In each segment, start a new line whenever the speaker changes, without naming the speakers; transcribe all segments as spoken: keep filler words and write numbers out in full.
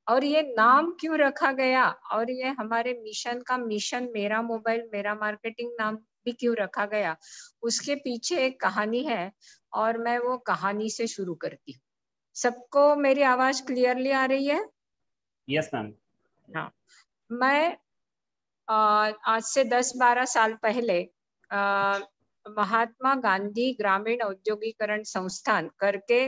और ये नाम क्यों रखा गया और ये हमारे मिशन का मिशन मेरा मोबाइल मेरा मार्केटिंग नाम भी क्यों रखा गया, उसके पीछे एक कहानी है और मैं वो कहानी से शुरू करती हूँ। सबको मेरी आवाज क्लियरली आ रही है?
Yes ma'am.
हाँ, मैं अ, आज से दस बारह साल पहले अ, महात्मा गांधी ग्रामीण औद्योगिकरण संस्थान करके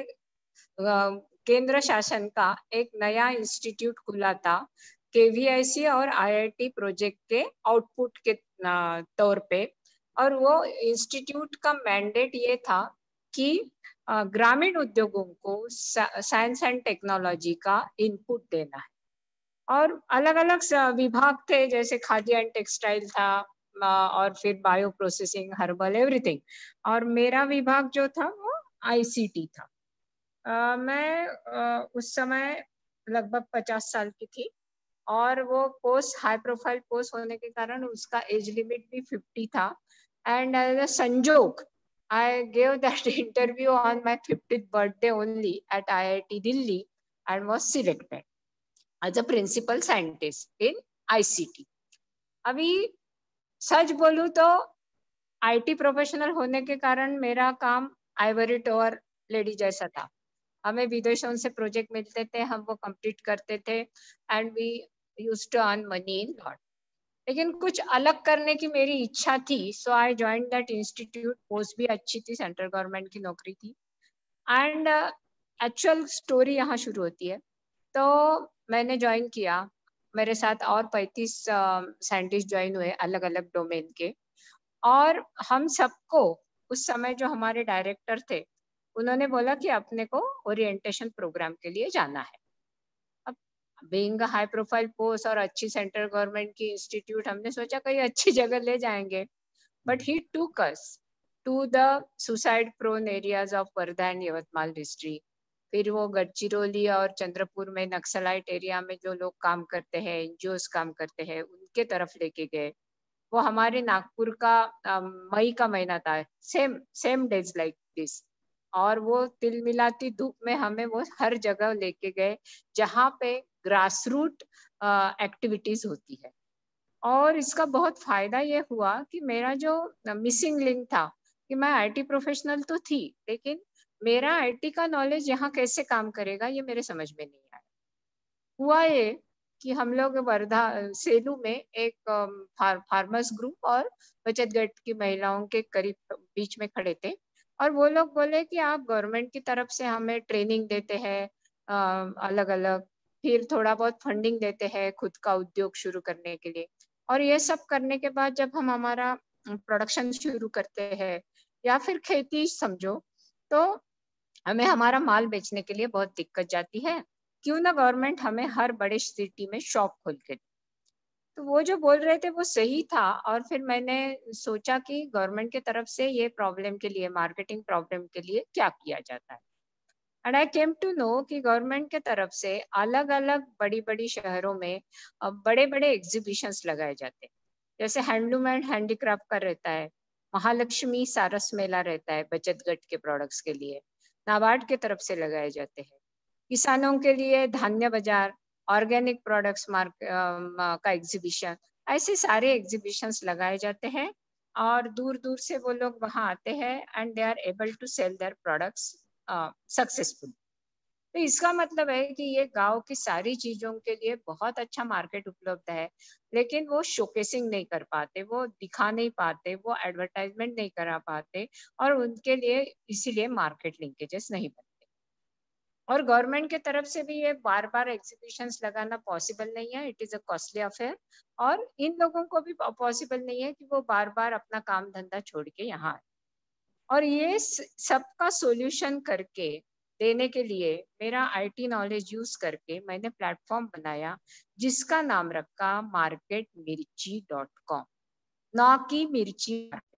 अ, केंद्र शासन का एक नया इंस्टीट्यूट खुला था केवीआईसी और आईआईटी प्रोजेक्ट के आउटपुट के अ, तौर पे। और वो इंस्टीट्यूट का मैंडेट ये था कि अ, ग्रामीण उद्योगों को साइंस एंड टेक्नोलॉजी का इनपुट देना है। और अलग-अलग स विभाग थे, जैसे खादी एंड टेक्सटाइल था अ, और फिर बायो प्रोसेसिंग, हर्बल, एवरीथिंग। और मेरा विभाग जो था वो आईसीटी था। अ, मैं अ, उस समय लगभग पचास साल की थी और वो पोस्ट हाई प्रोफाइल पोस्ट होने के कारण उसका एज लिमिट भी फिफ्टी था। एंड एज अ संजोग I gave that interview on my fiftieth birthday only at IIT Delhi and was selected as a principal scientist in ICT. अभी सच बोलूं तो आईटी प्रोफेशनल होने के कारण मेरा काम आइवरी टॉवर लेडी जैसा था। हमें विदेशों से प्रोजेक्ट मिलते थे, हम वो कंप्लीट करते थे and we use to earn money in lot. लेकिन कुछ अलग करने की मेरी इच्छा थी, so I join that institute. Post भी अच्छी थी, सेंट्रल गवर्नमेंट की नौकरी थी। एंड एक्चुअल स्टोरी यहाँ शुरू होती है। तो मैंने ज्वाइन किया, मेरे साथ और पैंतीस साइंटिस्ट ज्वाइन हुए अलग अलग डोमेन के। और हम सबको उस समय जो हमारे डायरेक्टर थे उन्होंने बोला कि अपने को ओरिएंटेशन प्रोग्राम के लिए जाना है। अब बीइंग हाई प्रोफाइल पोस्ट और अच्छी सेंट्रल गवर्नमेंट की इंस्टीट्यूट, हमने सोचा कहीं अच्छी जगह ले जाएंगे। But he took us to the suicide prone areas of Wardha and Yavatmal district. फिर वो गढ़चिरौली और चंद्रपुर में नक्सलाइट एरिया में जो लोग काम करते हैं, एनजीओस काम करते हैं, उनके तरफ लेके गए। वो हमारे नागपुर का मई का महीना था, same same days like this. और वो तिल मिलाती धूप में हमें वो हर जगह लेके गए जहाँ पे ग्रास रूट एक्टिविटीज होती है। और इसका बहुत फायदा ये हुआ कि मेरा जो मिसिंग लिंक था कि मैं आईटी प्रोफेशनल तो थी, लेकिन मेरा आईटी का नॉलेज यहाँ कैसे काम करेगा ये मेरे समझ में नहीं आया। हुआ ये कि हम लोग वर्धा सेलू में एक फार, फार्मर्स ग्रुप और बचत गट की महिलाओं के करीब बीच में खड़े थे। और वो लोग बोले कि आप गवर्नमेंट की तरफ से हमें ट्रेनिंग देते हैं अलग अलग, फिर थोड़ा बहुत फंडिंग देते हैं खुद का उद्योग शुरू करने के लिए। और ये सब करने के बाद जब हम हमारा प्रोडक्शन शुरू करते हैं या फिर खेती समझो, तो हमें हमारा माल बेचने के लिए बहुत दिक्कत जाती है। क्यों ना गवर्नमेंट हमें हर बड़े सिटी में शॉप खोल के। तो वो जो बोल रहे थे वो सही था। और फिर मैंने सोचा कि गवर्नमेंट की तरफ से ये प्रॉब्लम के लिए, मार्केटिंग प्रॉब्लम के लिए क्या किया जाता है। And I came to know कि गवर्नमेंट के तरफ से अलग अलग बड़ी बड़ी शहरों में बड़े बड़े एग्जीबिशंस लगाए जाते हैं। जैसे हैंडलूम एंड हैंडीक्राफ्ट का रहता है, महालक्ष्मी सारस मेला रहता है बचत गट के प्रोडक्ट्स के लिए, नाबार्ड के तरफ से लगाए जाते हैं। किसानों के लिए धान्य बाजार, ऑर्गेनिक प्रोडक्ट्स मार्क का एग्जीबिशन, ऐसे सारे एग्जीबिशंस लगाए जाते हैं। और दूर दूर से वो लोग वहाँ आते हैं and they are able to sell their products successful. तो इसका मतलब है कि ये गांव की सारी चीजों के लिए बहुत अच्छा मार्केट उपलब्ध है, लेकिन वो शोकेसिंग नहीं कर पाते, वो दिखा नहीं पाते, वो एडवर्टाइजमेंट नहीं करा पाते और उनके लिए इसीलिए मार्केट लिंकेजेस नहीं बनते। और गवर्नमेंट के तरफ से भी ये बार बार एग्जीबिशंस लगाना पॉसिबल नहीं है, it is a costly affair. और इन लोगों को भी पॉसिबल नहीं है कि वो बार बार अपना काम धंधा छोड़ के यहाँ आए। और ये सबका सॉल्यूशन करके देने के लिए मेरा आईटी नॉलेज यूज करके मैंने प्लेटफॉर्म बनाया जिसका नाम रखा मार्केट मिर्ची डॉट कॉम, ना कि मिर्ची।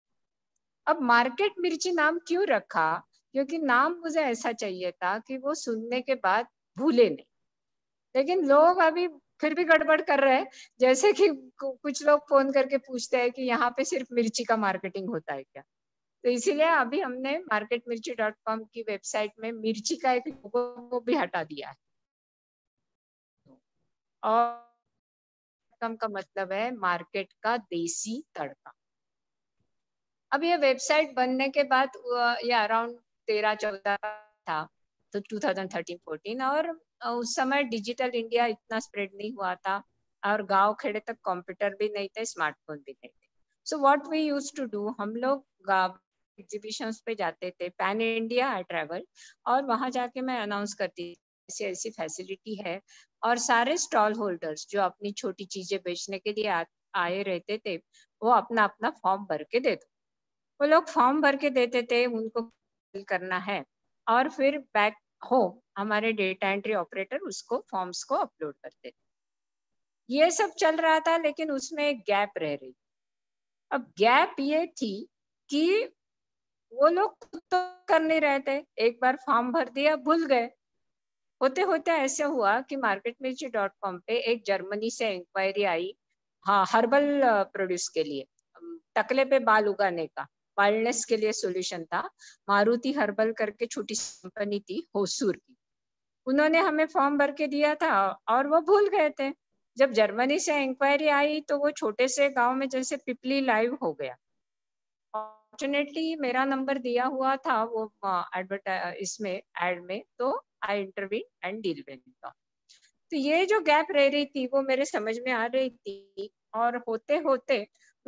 अब मार्केट मिर्ची नाम क्यों रखा? क्योंकि नाम मुझे ऐसा चाहिए था कि वो सुनने के बाद भूले नहीं। लेकिन लोग अभी फिर भी गड़बड़ कर रहे हैं, जैसे कि कुछ लोग फोन करके पूछते हैं कि यहाँ पे सिर्फ मिर्ची का मार्केटिंग होता है क्या। तो इसीलिए अभी हमने मार्केट मिर्ची डॉट कॉम की वेबसाइट में मिर्ची का एक लोगो भी हटा दिया है। और कम का मतलब है मार्केट का देसी तड़का। अब ये वेबसाइट बनने के बाद ये अराउंड तेरह चौदह था, तो टू थाउजेंड थर्टीन फोर्टीन, और उस समय डिजिटल इंडिया इतना स्प्रेड नहीं हुआ था और गांव खेड़े तक कंप्यूटर भी नहीं थे, स्मार्टफोन भी नहीं थे। So what we used to do, हम लोग एग्जीबिशंस पे जाते थे, पैन इंडिया आई ट्रैवल, और वहां जाके मैं अनाउंस करती ऐसी ऐसी फैसिलिटी है, और सारे स्टॉल होल्डर्स जो अपनी छोटी चीजें बेचने के लिए आ, आए रहते थे, वो अपना अपना फॉर्म भर के देते, वो लोग फॉर्म भर के देते थे, उनको फिल करना है, और फिर बैक होम हमारे डेटा एंट्री ऑपरेटर उसको फॉर्म्स को अपलोड करते थे। ये सब चल रहा था, लेकिन उसमें एक गैप रह रही। अब गैप ये थी कि वो लोग खुद तो कर नहीं रहे थे, एक बार फॉर्म भर दिया भूल गए। होते होते ऐसे हुआ कि मार्केट मिर्ची डॉट कॉम पे एक जर्मनी से इंक्वायरी आई, हाँ, हर्बल प्रोड्यूस के लिए, टकले पे बाल उगाने का, बाल्डनेस के लिए सॉल्यूशन था। मारुति हर्बल करके छोटी कंपनी थी होसूर की, उन्होंने हमें फॉर्म भर के दिया था और वो भूल गए थे। जब जर्मनी से इंक्वायरी आई तो वो छोटे से गांव में जैसे पिपली लाइव हो गया। फॉर्चुनेटली मेरा नंबर दिया हुआ था वो एडवर्टाइज इसमें एड में, तो I intervene and deal with it. तो ये जो गैप रह रही थी वो मेरे समझ में आ रही थी, और होते होते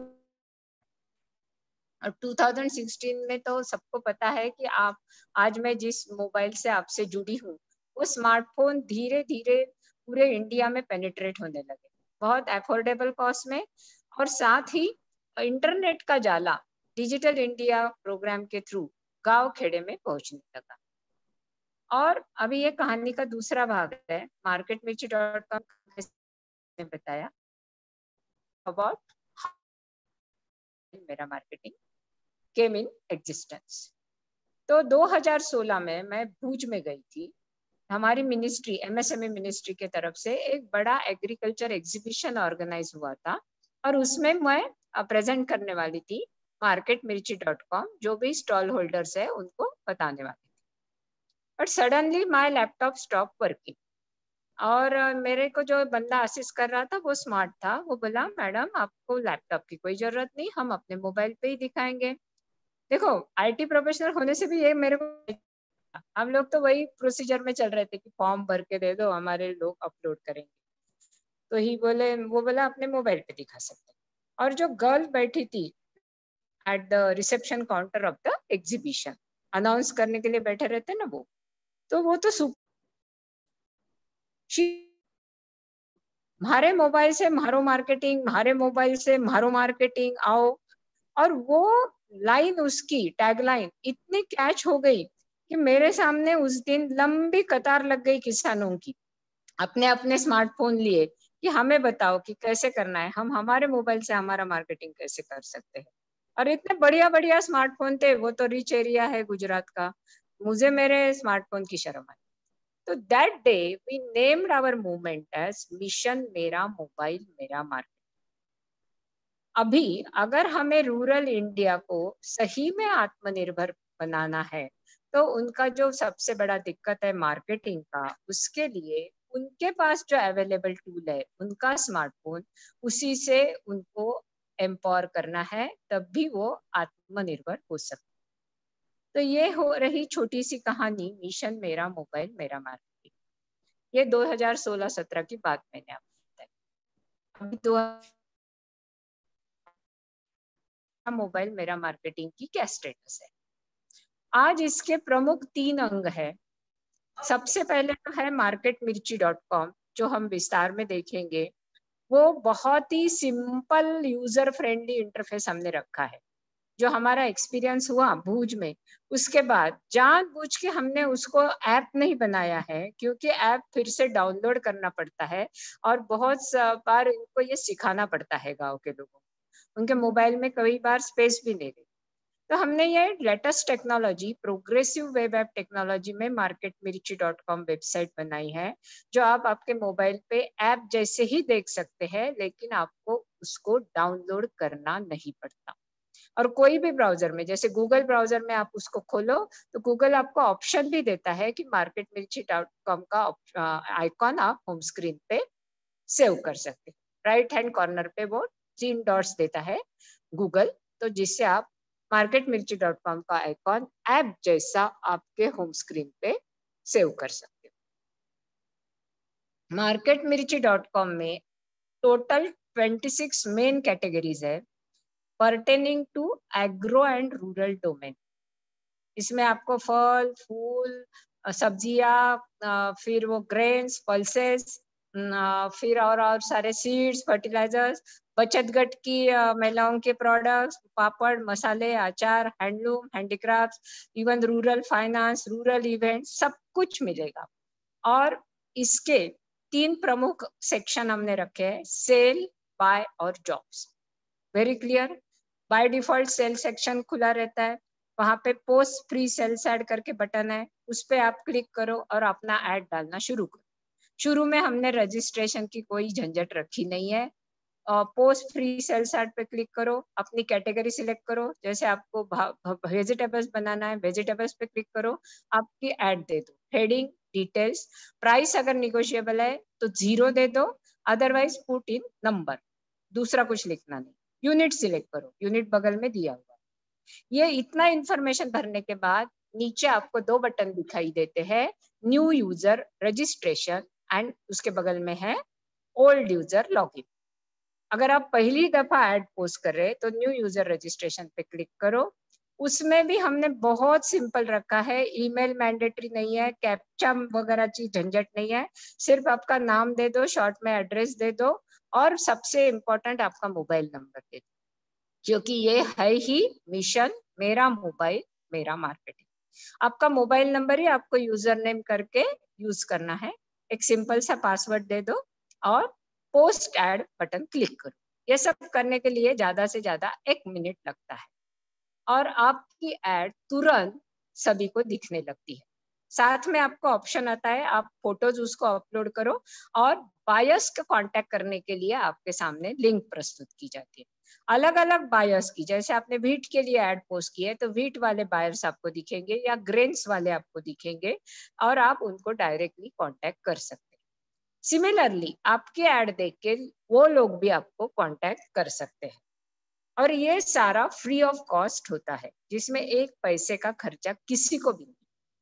टू थाउजेंड सिक्सटीन में तो सबको पता है कि आप आज मैं जिस मोबाइल से आपसे जुड़ी हूँ, वो स्मार्टफोन धीरे धीरे पूरे इंडिया में पेनिट्रेट होने लगे, बहुत अफोर्डेबल कॉस्ट में, और साथ ही इंटरनेट का जाला डिजिटल इंडिया प्रोग्राम के थ्रू गांव खेड़े में पहुंचने लगा। और अभी ये कहानी का दूसरा भाग है, मार्केट मिर्ची डॉट कॉम ने बताया अबाउट मेरा मार्केटिंग केम इन एग्जिस्टेंस। तो दो हज़ार सोलह में मैं भूज में गई थी, हमारी मिनिस्ट्री एमएसएमई मिनिस्ट्री के तरफ से एक बड़ा एग्रीकल्चर एग्जीबिशन ऑर्गेनाइज हुआ था, और उसमें मैं प्रेजेंट करने वाली थी मार्केट मिर्ची डॉट कॉम, जो भी स्टॉल होल्डर्स है उनको बताने वाली थी। But suddenly my laptop stop working, और मेरे को जो बंदा असिस्ट कर रहा था वो स्मार्ट था, वो बोला मैडम आपको लैपटॉप की कोई जरूरत नहीं, हम अपने मोबाइल पे ही दिखाएंगे। देखो आईटी प्रोफेशनल होने से भी ये मेरे को, हम लोग तो वही प्रोसीजर में चल रहे थे कि फॉर्म भर के दे दो, हमारे लोग अपलोड करेंगे। तो ही बोले वो बोला अपने मोबाइल पे दिखा सकते। और जो गर्ल बैठी थी at the reception counter of the exhibition, announce करने के लिए बैठे रहते ना वो, तो वो तो मारे मोबाइल से मारो मार्केटिंग, मारे मोबाइल से मारो मार्केटिंग आओ। और वो लाइन, उसकी टैगलाइन इतनी कैच हो गई कि मेरे सामने उस दिन लंबी कतार लग गई किसानों की, अपने अपने स्मार्टफोन लिए कि हमें बताओ कि कैसे करना है, हम हमारे मोबाइल से हमारा मार्केटिंग कैसे कर सकते हैं। और इतने बढ़िया बढ़िया स्मार्टफोन थे, वो तो रिच एरिया है गुजरात का, मुझे मेरे स्मार्टफोन की शर्म आई। तो that day we named our movement as mission मेरा मोबाइल मेरा मार्केट। अभी अगर हमें रूरल इंडिया को सही में आत्मनिर्भर बनाना है, तो उनका जो सबसे बड़ा दिक्कत है मार्केटिंग का, उसके लिए उनके पास जो अवेलेबल टूल है उनका स्मार्टफोन, उसी से उनको एम्पावर करना है, तब भी वो आत्मनिर्भर हो सकते। तो ये हो रही छोटी सी कहानी मिशन मेरा मोबाइल मेरा मार्केटिंग। ये दो हज़ार सोलह सत्रह की बात मैंने आपको बताई। अभी दो मोबाइल मेरा मार्केटिंग की क्या स्टेटस है? आज इसके प्रमुख तीन अंग है। सबसे पहले तो है मार्केट मिर्ची डॉट कॉम, जो हम विस्तार में देखेंगे। वो बहुत ही सिंपल यूजर फ्रेंडली इंटरफेस हमने रखा है। जो हमारा एक्सपीरियंस हुआ भूज में, उसके बाद जानबूझ के हमने उसको ऐप नहीं बनाया है, क्योंकि ऐप फिर से डाउनलोड करना पड़ता है और बहुत बार इनको ये सिखाना पड़ता है गांव के लोगों को, उनके मोबाइल में कई बार स्पेस भी नहीं रहती। तो हमने ये latest technology, progressive web app technology में market Mirchi dot com website बनाई है, जो आप आपके मोबाइल पे ऐप जैसे ही देख सकते हैं, लेकिन आपको उसको डाउनलोड करना नहीं पड़ता। और कोई भी ब्राउजर में, जैसे गूगल ब्राउजर में आप उसको खोलो तो गूगल आपको ऑप्शन भी देता है कि मार्केट मिर्ची डॉट कॉम का आइकॉन आप होम स्क्रीन पे सेव कर सकते हैं। राइट हैंड कॉर्नर पे वो तीन डॉट्स देता है गूगल, तो जिससे आप मार्केट मिर्ची डॉट कॉम का आइकॉन ऐप जैसा आपके होम स्क्रीन पे सेव कर सकते हो। मार्केट मिर्ची डॉट कॉम में टोटल छब्बीस मेन कैटेगरीज है pertaining to agro and rural domain. इसमें आपको फल, फूल, सब्जियां, फिर वो ग्रेन्स, पल्सेस, फिर और और सारे सीड्स, फर्टिलाइजर्स, बचत गट की महिलाओं के प्रोडक्ट्स, पापड़, मसाले, अचार, handloom, handicraft, even rural finance, rural event, सब कुछ मिलेगा। और इसके तीन प्रमुख सेक्शन हमने रखे हैं, सेल, बाय और jobs. Very clear. By default sale section खुला रहता है, वहां पे पोस्ट फ्री सेल्स ऐड करके बटन है, उस पर आप क्लिक करो और अपना ऐड डालना शुरू करो। शुरू में हमने रजिस्ट्रेशन की कोई झंझट रखी नहीं है। पोस्ट फ्री सेल्स ऐड पे क्लिक करो, अपनी कैटेगरी सिलेक्ट करो, जैसे आपको वेजिटेबल्स बनाना है वेजिटेबल्स पे क्लिक करो, आपकी ऐड दे दो, हेडिंग, डिटेल्स, प्राइस अगर निगोशिएबल है तो जीरो दे दो, अदरवाइज पुट इन नंबर, दूसरा कुछ लिखना नहीं। यूनिट सिलेक्ट करो, यूनिट बगल में दिया हुआ। ये इतना इंफॉर्मेशन भरने के बाद नीचे आपको दो बटन दिखाई देते हैं, न्यू यूजर रजिस्ट्रेशन एंड उसके बगल में है ओल्ड यूजर लॉगिन। अगर आप पहली दफा ऐड पोस्ट कर रहे हैं तो न्यू यूजर रजिस्ट्रेशन पे क्लिक करो। उसमें भी हमने बहुत सिंपल रखा है, ईमेल मैंडेटरी नहीं है, कैप्चा वगैरह चीज झंझट नहीं है, सिर्फ आपका नाम दे दो, शॉर्ट में एड्रेस दे दो और सबसे इम्पोर्टेंट आपका मोबाइल नंबर दे दो, क्योंकि ये है ही मिशन मेरा मोबाइल मेरा मार्केटिंग। आपका मोबाइल नंबर ही आपको यूजर नेम करके यूज करना है। एक सिंपल सा पासवर्ड दे दो और पोस्ट ऐड बटन क्लिक करो। ये सब करने के लिए ज्यादा से ज्यादा एक मिनट लगता है और आपकी ऐड तुरंत सभी को दिखने लगती है। साथ में आपको ऑप्शन आता है, आप फोटोज उसको अपलोड करो और बायर्स को कांटेक्ट करने के लिए आपके सामने लिंक प्रस्तुत की जाती है। अलग अलग बायर्स की, जैसे आपने व्हीट के लिए ऐड पोस्ट की है तो व्हीट वाले बायर्स आपको दिखेंगे या ग्रेन्स वाले आपको दिखेंगे और आप उनको डायरेक्टली कांटेक्ट कर सकते हैं। सिमिलरली आपकी ऐड देख के वो लोग भी आपको कांटेक्ट कर सकते हैं और ये सारा फ्री ऑफ कॉस्ट होता है, जिसमें एक पैसे का खर्चा किसी को भी नहीं।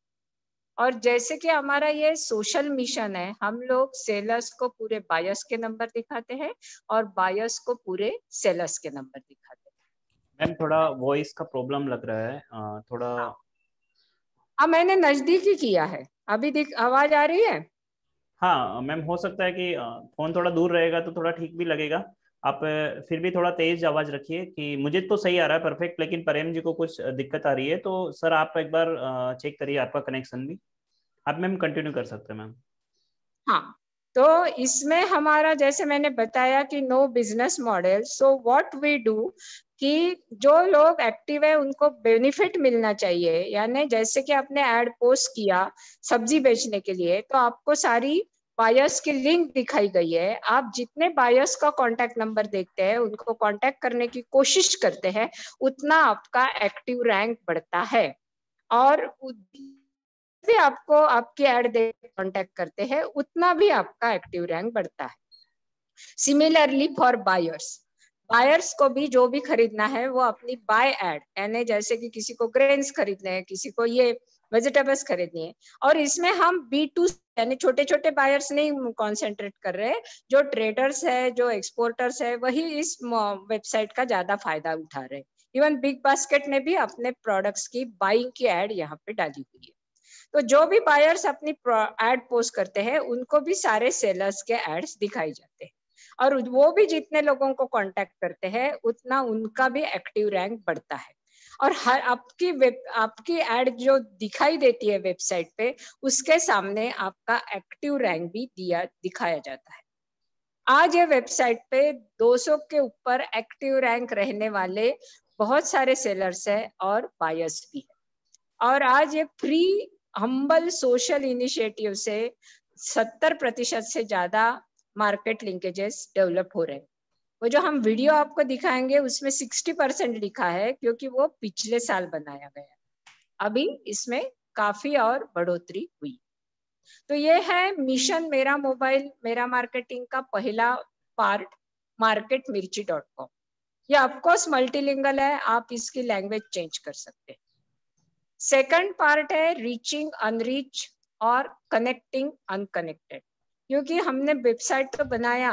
और जैसे कि हमारा ये सोशल मिशन है, हम लोग सेलर्स को पूरे बायर्स के नंबर दिखाते हैं और बायर्स को पूरे सेलर्स के नंबर दिखाते हैं।
मैम थोड़ा वॉइस का प्रॉब्लम लग रहा है, आ, थोड़ा।
अब मैंने नजदीक ही किया है, अभी दिख आवाज आ रही है?
हाँ मैम, हो सकता है कि फोन थोड़ा दूर रहेगा तो थोड़ा ठीक भी लगेगा। आप फिर भी थोड़ा तेज आवाज रखिए, कि मुझे तो सही आ रहा है परफेक्ट, लेकिन प्रेम जी को कुछ दिक्कत आ रही है, तो सर आप एक बार चेक करिए आपका कनेक्शन भी। आप मैम कंटिन्यू कर सकते हैं मैम।
हाँ, तो इसमें हमारा जैसे मैंने बताया कि no business model, so what we do कि जो लोग एक्टिव है उनको बेनिफिट मिलना चाहिए। यानी जैसे कि आपने ऐड पोस्ट किया सब्जी बेचने के लिए, तो आपको सारी बायर्स की लिंक दिखाई गई है। आप जितने बायर्स का कांटेक्ट नंबर देखते हैं, उनको कांटेक्ट करने की कोशिश करते हैं, उतना आपका एक्टिव रैंक बढ़ता है। और भी आपको आपकी ऐड दे कांटेक्ट करते हैं, उतना भी आपका एक्टिव रैंक बढ़ता है। सिमिलरली फॉर बायर्स, बायर्स को भी जो भी खरीदना है वो अपनी बाय ऐड, यानी जैसे कि किसी को ग्रेन्स खरीदने हैं, किसी को ये वेजिटेबल्स खरीदनी है, और इसमें हम बी टू यानी छोटे छोटे बायर्स नहीं कॉन्सेंट्रेट कर रहे, जो ट्रेडर्स है, जो एक्सपोर्टर्स है, वही इस वेबसाइट का ज्यादा फायदा उठा रहे। इवन बिग बास्केट ने भी अपने प्रोडक्ट्स की बाइंग की ऐड यहाँ पे डाली हुई है। तो जो भी बायर्स अपनी एड पोस्ट करते हैं उनको भी सारे सेलर्स के एड्स दिखाई जाते हैं, और वो भी जितने लोगों को कांटेक्ट करते हैं उतना उनका भी एक्टिव रैंक बढ़ता है। और हर आपकी वेब आपकी एड जो दिखाई देती है वेबसाइट पे, उसके सामने आपका एक्टिव रैंक भी दिया दिखाया जाता है। आज ये वेबसाइट पे दो सौ के ऊपर एक्टिव रैंक रहने वाले बहुत सारे सेलर्स है और बायर्स भी है। और आज ये फ्री हम्बल सोशल इनिशिएटिव से सत्तर प्रतिशत से ज्यादा मार्केट लिंकेजेस डेवलप हो रहे हैं। वो जो हम वीडियो आपको दिखाएंगे उसमें साठ परसेंट लिखा है, क्योंकि वो पिछले साल बनाया गया, अभी इसमें काफी और बढ़ोतरी हुई। तो ये है मिशन मेरा मोबाइल मेरा मार्केटिंग का पहला part, market Mirchi dot com. ये ऑफकोर्स मल्टीलिंगल है, आप इसकी लैंग्वेज चेंज कर सकते हैं। सेकंड पार्ट है रीचिंग अनरीच और कनेक्टिंग अनकनेक्टेड, क्योंकि हमने वेबसाइट तो बनाया,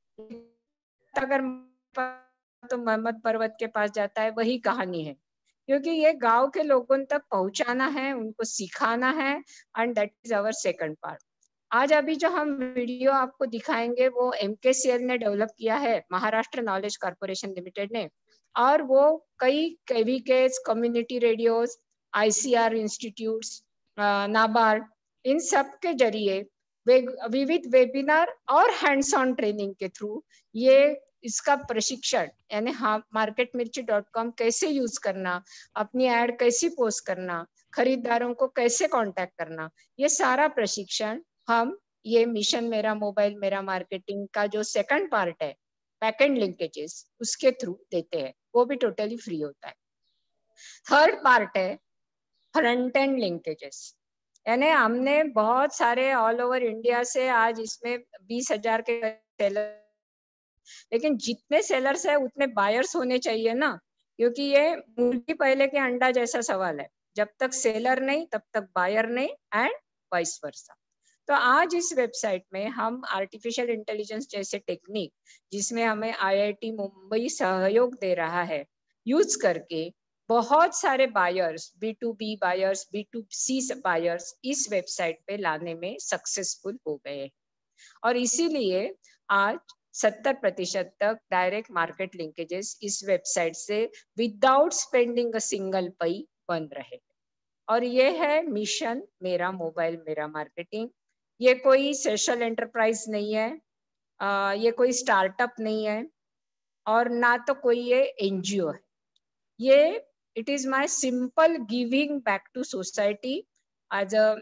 अगर तो मोहम्मद पर्वत के पास जाता है, वही कहानी है, क्योंकि ये गांव के लोगों तक पहुंचाना है, उनको सिखाना है, and that is our second part. आज अभी जो हम वीडियो आपको दिखाएंगे वो एमकेसीएल ने डेवलप किया है, महाराष्ट्र नॉलेज कॉर्पोरेशन लिमिटेड ने, और वो कई KVKs, community radios, ICR institutes, NABARD, इन सब के जरिए विविध वेबिनार और हैंड्स ऑन ट्रेनिंग के थ्रू ये इसका प्रशिक्षण, यानी हाँ मार्केट मिर्ची डॉट कॉम कैसे यूज करना, अपनी ऐड कैसी पोस्ट करना, खरीदारों को कैसे कांटेक्ट करना, ये सारा प्रशिक्षण हम ये मिशन मेरा मोबाइल मेरा मार्केटिंग का जो सेकंड पार्ट है, बैकएंड लिंकेजेस, उसके थ्रू देते हैं, वो भी टोटली फ्री होता है। थर्ड पार्ट है फ्रंट एंड लिंकेजेस, यानी हमने बहुत सारे ऑल ओवर इंडिया से आज इसमें बीस हजार के सेलर, लेकिन जितने सेलर्स है उतने बायर्स होने चाहिए ना, क्योंकि ये मुर्गी पहले के अंडा जैसा सवाल है, जब तक सेलर नहीं तब तक बायर नहीं, एंड वाइस वर्सा। तो आज इस वेबसाइट में हम आर्टिफिशियल इंटेलिजेंस जैसे टेक्निक, जिसमें हमें आईआईटी मुंबई सहयोग दे रहा है, यूज करके बहुत सारे buyers, B to B buyers, B to C buyers इस वेबसाइट पे लाने में सक्सेसफुल हो गए, और इसीलिए आज सत्तर प्रतिशत तक डायरेक्ट मार्केट लिंकेजेस इस वेबसाइट से without spending a single pie बन रहे। और ये है मिशन मेरा मोबाइल मेरा मार्केटिंग। ये कोई सोशल एंटरप्राइज नहीं है, आ, ये कोई स्टार्टअप नहीं है, और ना तो कोई ये एनजीओ है। ये it is my simple giving back to society as a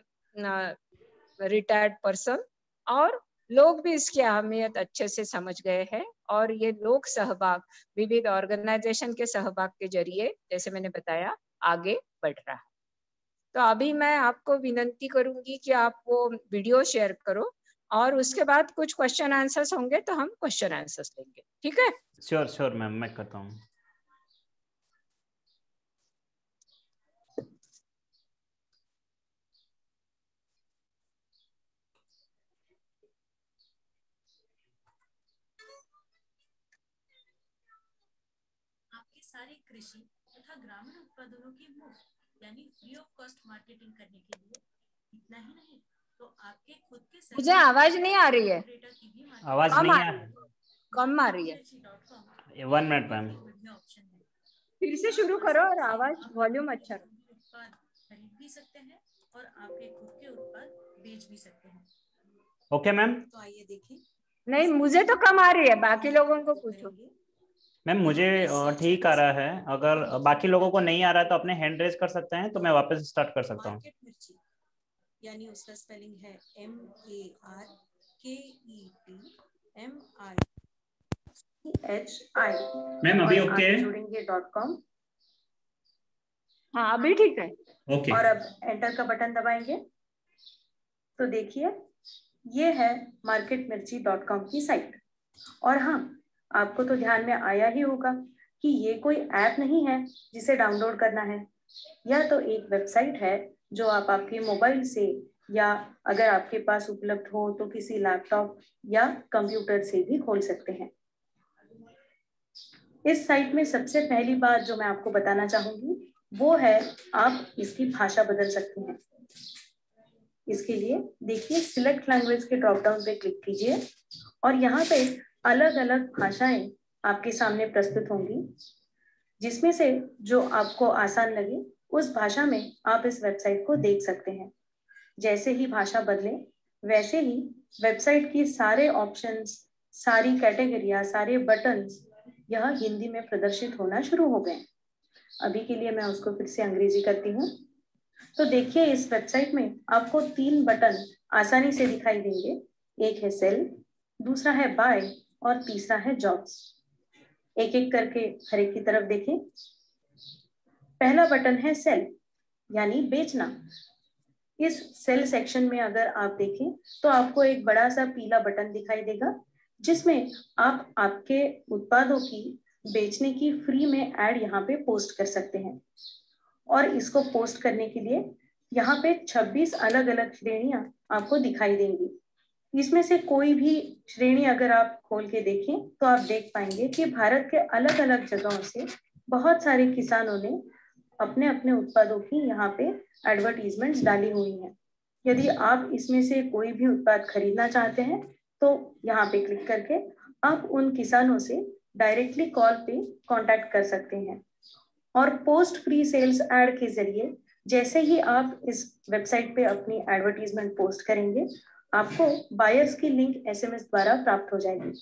retired person, और लोग भी इसकी अहमियत अच्छे से समझ गए हैं, और ये लोग सहभाग विविध ऑर्गेनाइजेशन के सहभाग के जरिए, जैसे मैंने बताया, आगे बढ़ रहा है। तो अभी मैं आपको विनंती करूंगी कि आप वो वीडियो शेयर करो, और उसके बाद कुछ क्वेश्चन आंसर्स होंगे तो हम क्वेश्चन आंसर्स लेंगे, ठीक है?
श्योर श्योर मैम, मैं करता हूँ।
आपके सारे कृषि तथा ग्रामीण उत्पादनों की मुफ्त यानी फ्री ऑफ कॉस्ट मार्केटिंग करने के लिए इतना ही नहीं, तो आपके खुद के
मुझे आवाज नहीं आ रही है,
आवाज
कम
नहीं
आ
आ
रही है, कम आ रही है।
वन मिनट मैम,
फिर से शुरू करो और आवाज वॉल्यूम अच्छा रखो।
उत्पाद खरीद भी सकते हैं और आपके खुद के उत्पाद बेच भी सकते हैं।
Okay ma'am.
तो आइए देखें।
नहीं, मुझे तो कम आ रही है, बाकी लोगों को पूछो।
मैम मुझे ठीक आ रहा है, अगर बाकी लोगों को नहीं आ रहा है तो अपने हैंड रेज कर सकते हैं, तो मैं वापस स्टार्ट कर सकता हूँ।
मार्केट मिर्ची यानी उसका स्पेलिंग है M A R K E T M I H I.
Ma'am अभी ओके है?
जुड़ेंगे डॉट कॉम।
हाँ अभी ठीक है।
ओके।
और अब एंटर का बटन दबाएंगे तो देखिए ये है मार्केट मिर्ची डॉट कॉम की साइट। और हाँ, आपको तो ध्यान में आया ही होगा कि ये कोई ऐप नहीं है जिसे डाउनलोड करना है। यह तो एक वेबसाइट है जो आप आपके मोबाइल से, या अगर आपके पास उपलब्ध हो तो किसी लैपटॉप या कंप्यूटर से भी खोल सकते हैं। इस साइट में सबसे पहली बात जो मैं आपको बताना चाहूंगी वो है आप इसकी भाषा बदल सकते हैं। इसके लिए देखिए सिलेक्ट लैंग्वेज के ड्रॉप डाउन पे क्लिक कीजिए और यहाँ पे अलग अलग भाषाएं आपके सामने प्रस्तुत होंगी, जिसमें से जो आपको आसान लगे उस भाषा में आप इस वेबसाइट को देख सकते हैं। जैसे ही भाषा बदले वैसे ही वेबसाइट की सारे ऑप्शंस, सारी कैटेगरियां, सारे बटन्स यह हिंदी में प्रदर्शित होना शुरू हो गए। अभी के लिए मैं उसको फिर से अंग्रेजी करती हूँ। तो देखिए इस वेबसाइट में आपको तीन बटन आसानी से दिखाई देंगे। एक है सेल, दूसरा है बाय और तीसरा है जॉब्स। एक एक करके हर एक की तरफ देखें। पहला बटन है सेल यानी बेचना। इस सेल सेक्शन में अगर आप देखें तो आपको एक बड़ा सा पीला बटन दिखाई देगा जिसमें आप आपके उत्पादों की बेचने की फ्री में ऐड यहाँ पे पोस्ट कर सकते हैं। और इसको पोस्ट करने के लिए यहाँ पे छब्बीस अलग अलग श्रेणियां आपको दिखाई देंगी। इसमें से कोई भी श्रेणी अगर आप खोल के देखें तो आप देख पाएंगे कि भारत के अलग अलग जगहों से बहुत सारे किसानों ने अपने अपने उत्पादों की यहाँ पे एडवर्टीजमेंट्स डाली हुई हैं। यदि आप इसमें से कोई भी उत्पाद खरीदना चाहते हैं तो यहाँ पे क्लिक करके आप उन किसानों से डायरेक्टली कॉल पे कांटेक्ट कर सकते हैं। और पोस्ट फ्री सेल्स ऐड के जरिए जैसे ही आप इस वेबसाइट पे अपनी एडवर्टीजमेंट पोस्ट करेंगे आपको बायर्स की लिंक एसएमएस द्वारा प्राप्त हो जाएगी।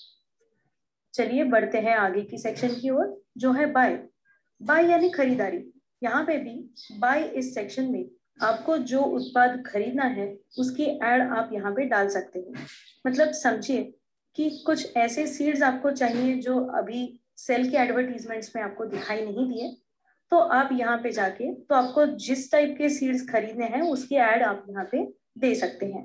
चलिए बढ़ते हैं आगे की सेक्शन की ओर जो है बाय। बाय यानी खरीदारी। यहाँ पे भी बाय इस सेक्शन में आपको जो उत्पाद खरीदना है उसकी ऐड आप यहाँ पे डाल सकते हैं। मतलब समझिए कि कुछ ऐसे सीड्स आपको चाहिए जो अभी सेल के एडवर्टीजमेंट्स में आपको दिखाई नहीं दिए, तो आप यहाँ पे जाके तो आपको जिस टाइप के सीड्स खरीदने हैं उसकी ऐड आप यहाँ पे दे सकते हैं।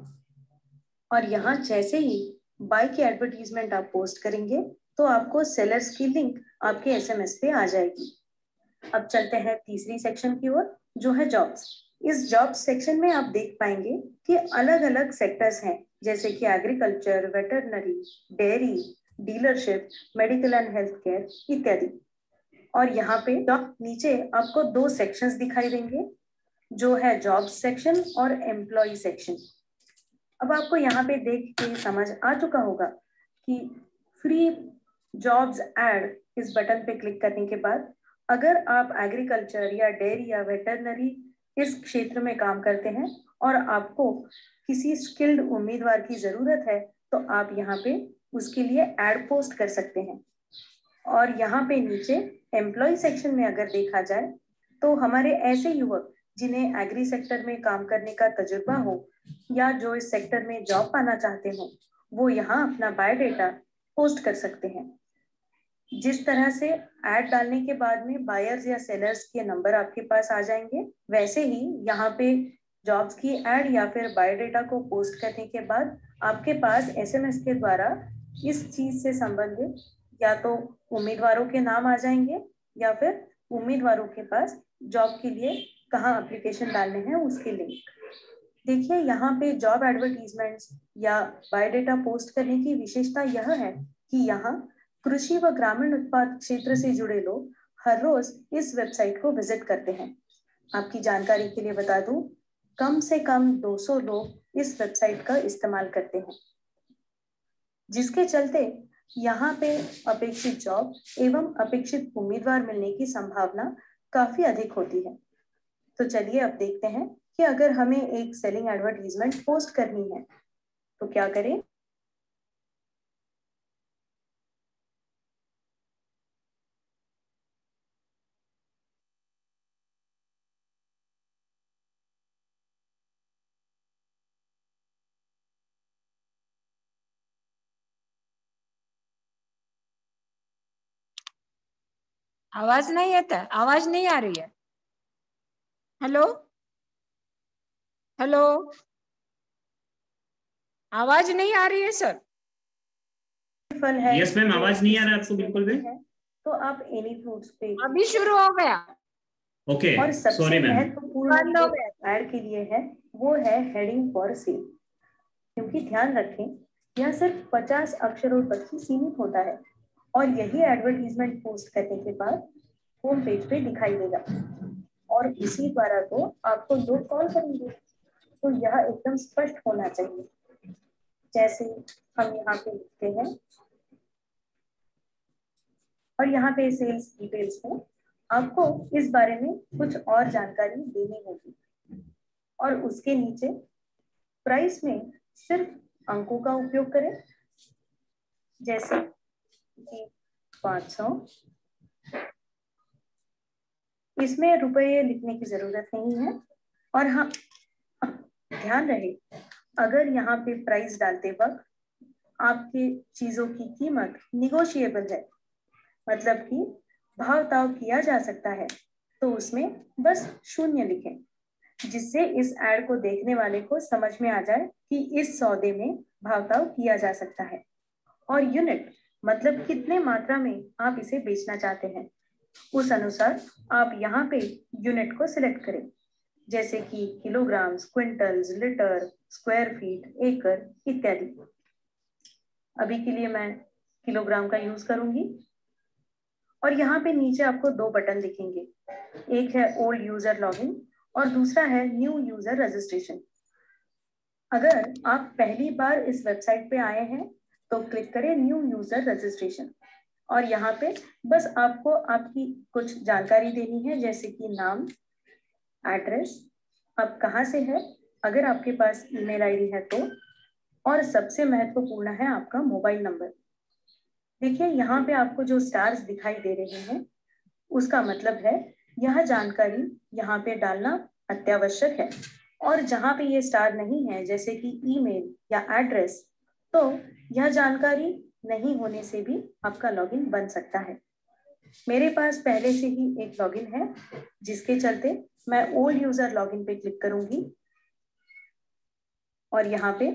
और यहाँ जैसे ही बाय की एडवर्टीजमेंट आप पोस्ट करेंगे तो आपको सेलर्स की लिंक आपके एसएमएस पे आ जाएगी। अब चलते हैं तीसरी सेक्शन की ओर जो है जॉब्स। इस जॉब्स सेक्शन में आप देख पाएंगे कि अलग अलग सेक्टर्स हैं जैसे कि agriculture, veterinary, dairy, dealership, medical and health care इत्यादि। और यहाँ पे नीचे आपको दो सेक्शंस दिखाई देंगे जो है जॉब्स सेक्शन और एम्प्लॉय सेक्शन। अब आपको यहाँ पे देख के समझ आ चुका होगा कि फ्री जॉब्स ऐड इस बटन पे क्लिक करने के बाद अगर आप एग्रीकल्चर या डेयरी या वेटरनरी इस क्षेत्र में काम करते हैं और आपको किसी स्किल्ड उम्मीदवार की जरूरत है तो आप यहाँ पे उसके लिए ऐड पोस्ट कर सकते हैं। और यहाँ पे नीचे एम्प्लॉय सेक्शन में अगर देखा जाए तो हमारे ऐसे युवक जिन्हें एग्री सेक्टर में काम करने का तजुर्बा हो या जो इस सेक्टर में जॉब पाना चाहते हो वो यहाँ अपना बायोडेटा पोस्ट कर सकते हैं। जिस तरह से ऐड डालने के बाद में बायर्स या सेलर्स के नंबर आपके पास आ जाएंगे, वैसे ही यहाँ पे जॉब्स की ऐड या फिर बायोडेटा को पोस्ट करने के बाद आपके पास एसएमएस के द्वारा इस चीज से संबंधित या तो उम्मीदवारों के नाम आ जाएंगे या फिर उम्मीदवारों के पास जॉब के लिए कहाँ एप्लीकेशन डालने हैं उसके लिंक। देखिए यहाँ पे जॉब एडवर्टीजमेंट्स या बायोडेटा पोस्ट करने की विशेषता यह है कि यहाँ कृषि व ग्रामीण उत्पाद क्षेत्र से जुड़े लोग हर रोज इस वेबसाइट को विजिट करते हैं। आपकी जानकारी के लिए बता दूं, कम से कम दो सौ लोग इस वेबसाइट का इस्तेमाल करते हैं, जिसके चलते यहाँ पे अपेक्षित जॉब एवं अपेक्षित उम्मीदवार मिलने की संभावना काफी अधिक होती है। तो चलिए अब देखते हैं कि अगर हमें एक सेलिंग एडवर्टीजमेंट पोस्ट करनी है तो क्या करें।
आवाज नहीं आता, आवाज नहीं आ रही है। हेलो हेलो, आवाज नहीं आ रही है सर।
फल है
यस मैम, आवाज नहीं आ रहा है आपको बिल्कुल भी।
तो आप एनी फ्रूट्स पे
अभी शुरू हो गया।
ओके,
और सबसे महत्वपूर्ण जो ऐड के लिए है वो है हेडिंग फॉर सेल। क्योंकि ध्यान रखें यह सिर्फ पचास अक्षरों तक ही सीमित होता है और यही एडवर्टीजमेंट पोस्ट करने के बाद होम पेज पे दिखाई देगा और इसी द्वारा तो आपको लोग कॉल करेंगे। तो यह एकदम स्पष्ट होना चाहिए। जैसे हम यहाँ पे लिखते हैं और यहाँ पे सेल्स डिटेल्स में आपको इस बारे में कुछ और जानकारी देनी होगी और उसके नीचे प्राइस में सिर्फ अंकों का उपयोग करें, जैसे कि पाँच सौ। इसमें रुपये लिखने की जरूरत नहीं है। और हाँ, ध्यान रहे अगर यहाँ पे प्राइस डालते वक्त आपकी चीजों की कीमत निगोशिएबल है, मतलब कि भाव ताव किया जा सकता है, तो उसमें बस शून्य लिखें। जिससे इस एड को देखने वाले को समझ में आ जाए कि इस सौदे में भाव-ताव किया जा सकता है। और यूनिट मतलब कितने मात्रा में आप इसे बेचना चाहते हैं, उस अनुसार आप यहाँ पे यूनिट को सिलेक्ट करें, जैसे कि kilograms, quintals, litre, square feet, एकड़ इत्यादि। अभी के लिए मैं किलोग्राम का यूज करूंगी। और यहाँ पे नीचे आपको दो बटन दिखेंगे, एक है ओल्ड यूजर लॉगिन और दूसरा है न्यू यूजर रजिस्ट्रेशन। अगर आप पहली बार इस वेबसाइट पे आए हैं तो क्लिक करें न्यू यूजर रजिस्ट्रेशन और यहाँ पे बस आपको आपकी कुछ जानकारी देनी है, जैसे कि नाम, एड्रेस, आप कहाँ से है, अगर आपके पास ईमेल आईडी है तो, और सबसे महत्वपूर्ण है आपका मोबाइल नंबर। देखिए यहाँ पे आपको जो स्टार्स दिखाई दे रहे हैं उसका मतलब है यह जानकारी यहाँ पे डालना अत्यावश्यक है, और जहाँ पे ये स्टार नहीं है जैसे कि ईमेल या एड्रेस, तो यह जानकारी नहीं होने से भी आपका लॉगिन बन सकता है। मेरे पास पहले से ही एक लॉगिन है, जिसके चलते मैं ओल्ड यूजर लॉगिन पे क्लिक करूंगी और यहाँ पे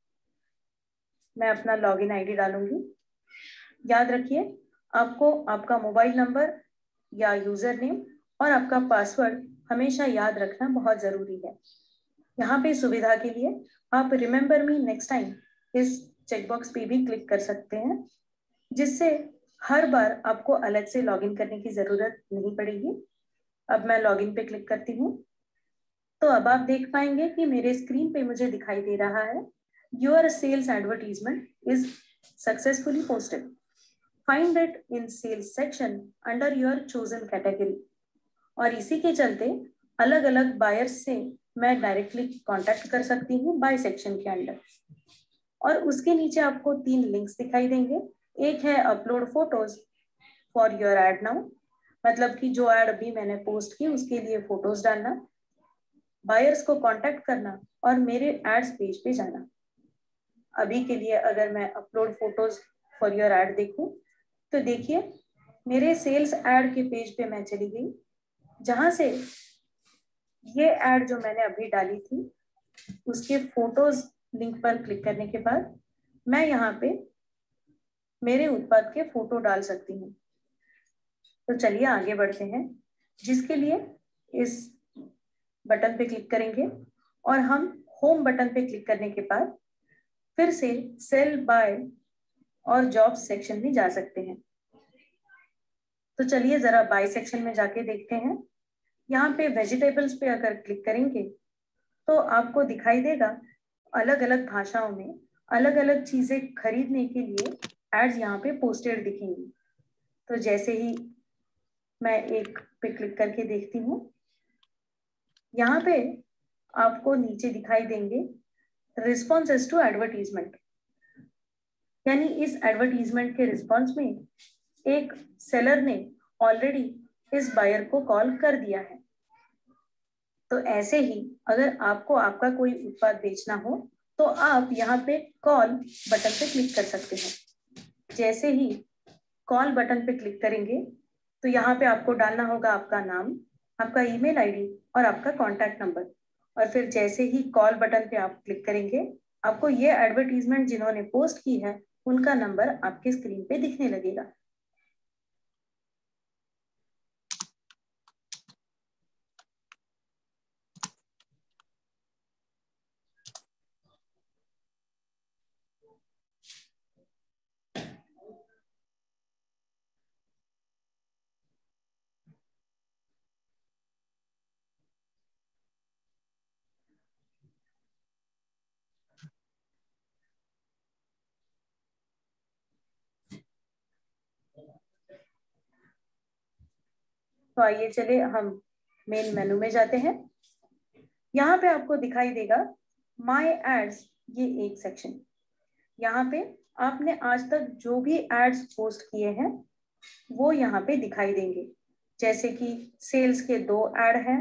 मैं अपना लॉगिन आईडी डालूंगी। याद रखिए आपको आपका मोबाइल नंबर या यूजर नेम और आपका पासवर्ड हमेशा याद रखना बहुत जरूरी है। यहाँ पे सुविधा के लिए आप रिमेंबर मी नेक्स्ट टाइम इस चेकबॉक्स पे भी क्लिक कर सकते हैं, जिससे हर बार आपको अलग से लॉगिन करने की जरूरत नहीं पड़ेगी। अब मैं लॉगिन पे क्लिक करती हूँ तो अब आप देख पाएंगे कि मेरे स्क्रीन पे मुझे दिखाई दे रहा है your sales advertisement is successfully posted, find it in sales section under your chosen category. और इसी के चलते अलग अलग बायर्स से मैं डायरेक्टली कांटेक्ट कर सकती हूँ बाय सेक्शन के अंडर। और उसके नीचे आपको तीन लिंक्स दिखाई देंगे, एक है upload photos for your ad now, मतलब कि जो एड अभी मैंने पोस्ट की उसके लिए फोटोज डालना, बायर्स को कांटेक्ट करना और मेरे एड्स पेज पे जाना। अभी के लिए अगर मैं upload photos for your ad देखूं तो देखिए मेरे सेल्स एड के पेज पे मैं चली गई, जहां से ये एड जो मैंने अभी डाली थी उसके फोटोज लिंक पर क्लिक करने के बाद मैं यहाँ पे मेरे उत्पाद के फोटो डाल सकती हूँ। तो चलिए आगे बढ़ते हैं, जिसके लिए इस बटन पे क्लिक करेंगे और हम होम बटन पे क्लिक करने के बाद फिर से सेल, बाय और जॉब सेक्शन में जा सकते हैं। तो चलिए जरा बाय सेक्शन में जाके देखते हैं। यहाँ पे वेजिटेबल्स पे अगर क्लिक करेंगे तो आपको दिखाई देगा अलग अलग भाषाओं में अलग अलग चीजें खरीदने के लिए एड्स यहाँ पे पोस्टेड दिखेंगी। तो जैसे ही मैं एक पे क्लिक करके देखती हूँ, यहाँ पे आपको नीचे दिखाई देंगे रिस्पॉन्सेस टू एडवर्टीजमेंट, यानी इस एडवर्टीजमेंट के रिस्पॉन्स में एक सेलर ने ऑलरेडी इस बायर को कॉल कर दिया है। तो ऐसे ही अगर आपको आपका कोई उत्पाद बेचना हो तो आप यहाँ पे कॉल बटन पे क्लिक कर सकते हैं। जैसे ही कॉल बटन पे क्लिक करेंगे तो यहाँ पे आपको डालना होगा आपका नाम, आपका ईमेल आईडी और आपका कॉन्टैक्ट नंबर, और फिर जैसे ही कॉल बटन पे आप क्लिक करेंगे आपको ये एडवर्टीजमेंट जिन्होंने पोस्ट की है उनका नंबर आपके स्क्रीन पे दिखने लगेगा। तो आइए चले हम मेन मेनू में जाते हैं। यहाँ पे आपको दिखाई देगा माय एड्स, ये एक सेक्शन। यहाँ पे आपने आज तक जो भी एड्स पोस्ट किए हैं वो यहाँ पे दिखाई देंगे, जैसे कि सेल्स के दो एड हैं,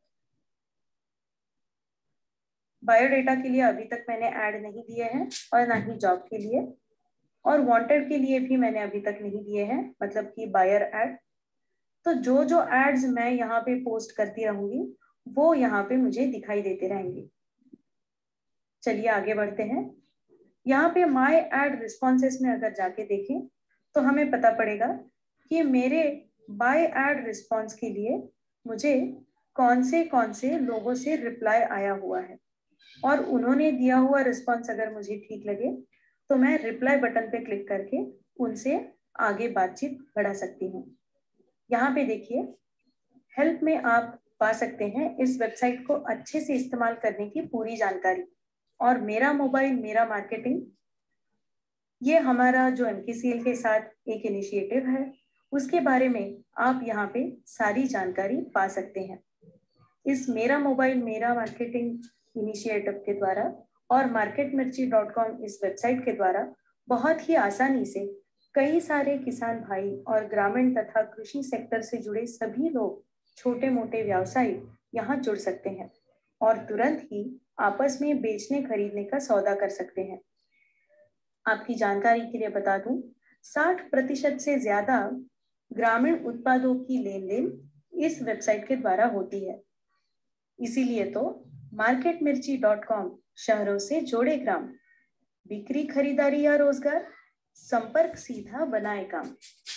बायोडेटा के लिए अभी तक मैंने ऐड नहीं दिए हैं और ना ही जॉब के लिए, और वांटेड के लिए भी मैंने अभी तक नहीं दिए हैं, मतलब कि बायर ऐड। तो जो जो एड्स मैं यहाँ पे पोस्ट करती रहूंगी वो यहाँ पे मुझे दिखाई देते रहेंगे। चलिए आगे बढ़ते हैं। यहाँ पे माय एड रिस्पॉन्सेस में अगर जाके देखें तो हमें पता पड़ेगा कि मेरे बाय एड रिस्पॉन्स के लिए मुझे कौन से कौन से लोगों से रिप्लाई आया हुआ है, और उन्होंने दिया हुआ रिस्पॉन्स अगर मुझे ठीक लगे तो मैं रिप्लाई बटन पे क्लिक करके उनसे आगे बातचीत बढ़ा सकती हूँ। यहाँ पे देखिए हेल्प में आप पा सकते हैं इस वेबसाइट को अच्छे से इस्तेमाल करने की पूरी जानकारी। और मेरा मोबाइल मेरा मार्केटिंग, ये हमारा जो एमकेसीएल के साथ एक इनिशिएटिव है, उसके बारे में आप यहाँ पे सारी जानकारी पा सकते हैं। इस मेरा मोबाइल मेरा मार्केटिंग इनिशिएटिव के द्वारा और मार्केट मिर्ची डॉट कॉम इस वेबसाइट के द्वारा बहुत ही आसानी से कई सारे किसान भाई और ग्रामीण तथा कृषि सेक्टर से जुड़े सभी लोग, छोटे मोटे व्यवसायी यहाँ जुड़ सकते हैं और तुरंत ही आपस में बेचने खरीदने का सौदा कर सकते हैं। आपकी जानकारी के लिए बता दूं, साठ प्रतिशत से ज्यादा ग्रामीण उत्पादों की लेन देन इस वेबसाइट के द्वारा होती है। इसीलिए तो मार्केट मिर्ची डॉट कॉम शहरों से जोड़े ग्राम, बिक्री खरीदारी या रोजगार, संपर्क सीधा बनाए काम।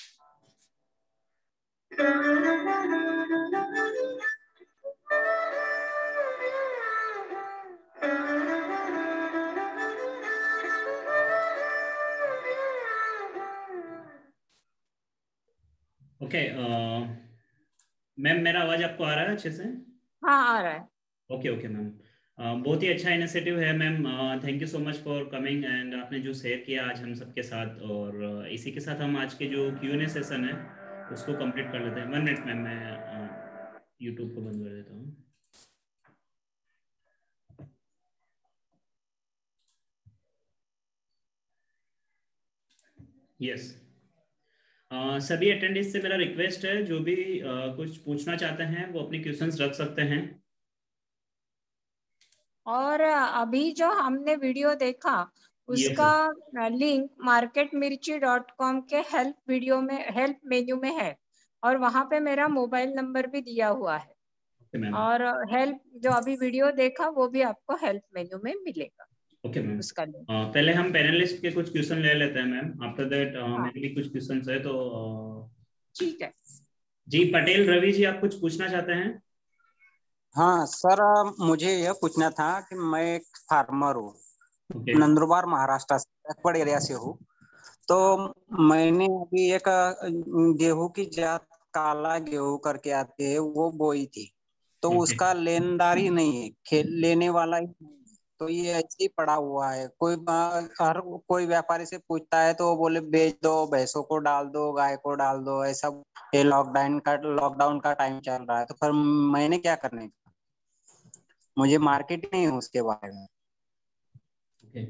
ओके मैम, मेरा आवाज आपको आ रहा है अच्छे से?
हाँ आ रहा है।
ओके ओके मैम, बहुत ही अच्छा इनिशिएटिव है ma'am. Thank you so much for coming and आपने जो शेयर किया आज हम सबके साथ। और uh, इसी के साथ हम आज के जो क्यू एन ए सेशन है उसको कंप्लीट कर लेते हैं। वन मिनट मैम, मैं यूट्यूब uh, को बंद कर देता हूँ। Yes yes. Uh, सभी अटेंडेंट्स से मेरा रिक्वेस्ट है, जो भी uh, कुछ पूछना चाहते हैं वो अपने क्वेश्चंस रख सकते हैं।
और अभी जो हमने वीडियो देखा उसका link market Mirchi dot com के हेल्प वीडियो में, हेल्प मेन्यू में है, और वहां पे मेरा मोबाइल नंबर भी दिया हुआ है।
okay,
और हेल्प जो अभी वीडियो देखा वो भी आपको हेल्प मेन्यू में मिलेगा।
ओके मैम,
उसका लिंक।
पहले हम पैनलिस्ट के कुछ क्वेश्चन ले लेते हैं मैम, आफ्टर दैट मेरे भी कुछ क्वेश्चंस है। तो
ठीक है
जी, पटेल रवि जी आप कुछ पूछना चाहते हैं?
हाँ सर, मुझे यह पूछना था कि मैं एक फार्मर हूँ,
okay.
नंदुरबार महाराष्ट्र से, बड़े एरिया से हूँ। तो मैंने अभी एक गेहूं की जात काला गेहूं करके आती है वो बोई थी, तो okay. उसका लेनदारी नहीं है, लेने वाला ही नहीं है। तो ये ऐसे ही पड़ा हुआ है। कोई हर कोई व्यापारी से पूछता है तो वो बोले बेच दो, भैंसों को डाल दो, गाय को डाल दो, ऐसा। ये लॉकडाउन का लॉकडाउन का टाइम चल रहा है, तो फिर मैंने क्या करने का? मुझे मार्केट नहीं है उसके बारे में।
okay.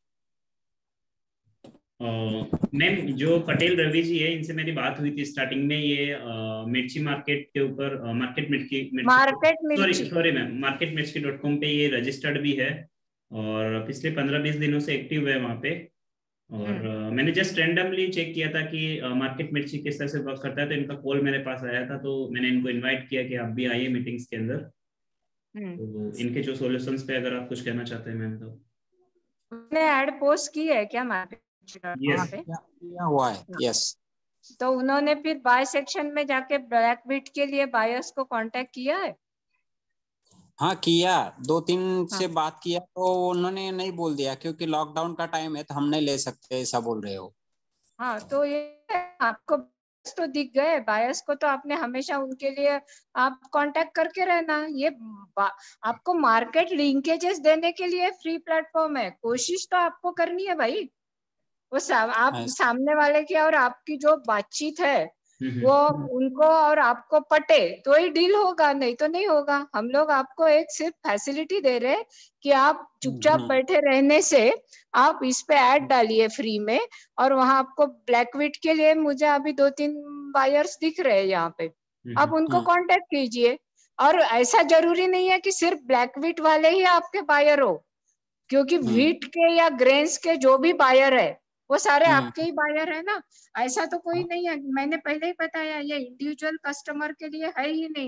मैम uh, जो पटेल रवि जी है इनसे मेरी बात हुई थी स्टार्टिंग में। ये uh, मिर्ची मार्केट के ऊपर uh, market Mirchi
market
sorry
Mirchi
sorry ma'am market Mirchi dot com पे ये रजिस्टर्ड भी है और पिछले पंद्रह बीस दिनों से एक्टिव है वहाँ पे। और uh, मैंने जस्ट रैंडमली चेक किया था कि मार्केट uh, मिर्ची किस तरह से वर्क करता है, तो इनका कॉल मेरे पास आया था। तो मैंने इनको इन्वाइट किया कि आप भी आइए मीटिंग्स के अंदर। तो इनके जो सॉल्यूशंस पे अगर आप कुछ कहना चाहते हैं मैम तो।
मैंने ऐड पोस्ट की है क्या मार्केट
yes.
पे?
या हुआ है, यस।
तो उन्होंने फिर बाय सेक्शन में जाके ब्लैक बीट के लिए बायर्स को कांटेक्ट किया है?
हाँ किया, दो तीन
हाँ.
से बात किया तो उन्होंने नहीं बोल दिया, क्योंकि लॉकडाउन का टाइम है तो हम नहीं ले सकते, ऐसा बोल रहे हो।
हाँ तो ये आपको तो दिख गए बायर्स को, तो आपने हमेशा उनके लिए आप कांटेक्ट करके रहना। ये आपको मार्केट लिंकेजेस देने के लिए फ्री प्लेटफॉर्म है, कोशिश तो आपको करनी है भाई। वो सा, आप सामने वाले की और आपकी जो बातचीत है वो उनको और आपको पटे तो ही डील होगा, नहीं तो नहीं होगा। हम लोग आपको एक सिर्फ फैसिलिटी दे रहे कि आप चुपचाप बैठे रहने से आप इस पे ऐड डालिए फ्री में, और वहां आपको ब्लैकविट के लिए मुझे अभी दो तीन बायर्स दिख रहे हैं यहाँ पे, आप उनको कांटेक्ट कीजिए। और ऐसा जरूरी नहीं है कि सिर्फ ब्लैकविट वाले ही आपके बायर हो, क्योंकि व्हीट के या ग्रेन्स के जो भी बायर है वो सारे आपके ही बायर है ना। ऐसा तो कोई नहीं है, मैंने पहले ही बताया ये इंडिविजुअल कस्टमर के लिए है ही नहीं,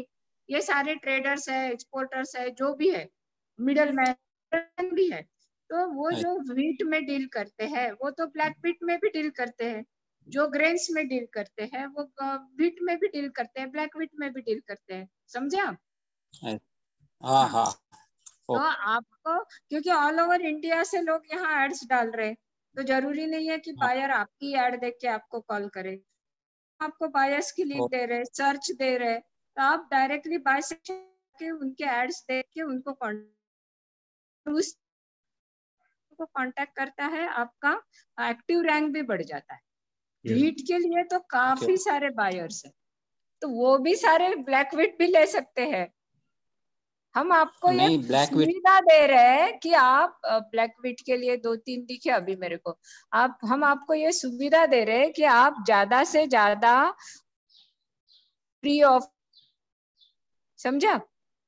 ये सारे ट्रेडर्स है, एक्सपोर्टर्स है, जो भी है, मिडल मैन भी है। तो वो जो व्हीट में डील करते हैं वो तो ब्लैक व्हीट में भी डील करते हैं, जो ग्रेन्स में डील करते हैं वो व्हीट में भी डील करते हैं, ब्लैक व्हीट में भी डील करते हैं, समझे आप?
हाँ हाँ।
तो आपको, क्योंकि ऑल ओवर इंडिया से लोग यहाँ एड्स डाल रहे हैं, तो जरूरी नहीं है कि बायर आपकी एड देख के आपको कॉल करे। आपको बायर्स की लीड दे रहे, सर्च दे रहे, तो आप डायरेक्टली बाय सेक्शन के उनके एड्स देख के उनको उस को कांटेक्ट करता है, आपका एक्टिव रैंक भी बढ़ जाता है। व्हीट के लिए तो काफी सारे बायर्स हैं, तो वो भी सारे ब्लैक व्हीट भी ले सकते हैं। हम आपको ये सुविधा दे रहे हैं कि आप ब्लैक व्हीट के लिए दो तीन दिखे अभी मेरे को, आप हम आपको ये सुविधा दे रहे हैं कि आप ज्यादा से ज्यादा फ्री ऑफ, समझा?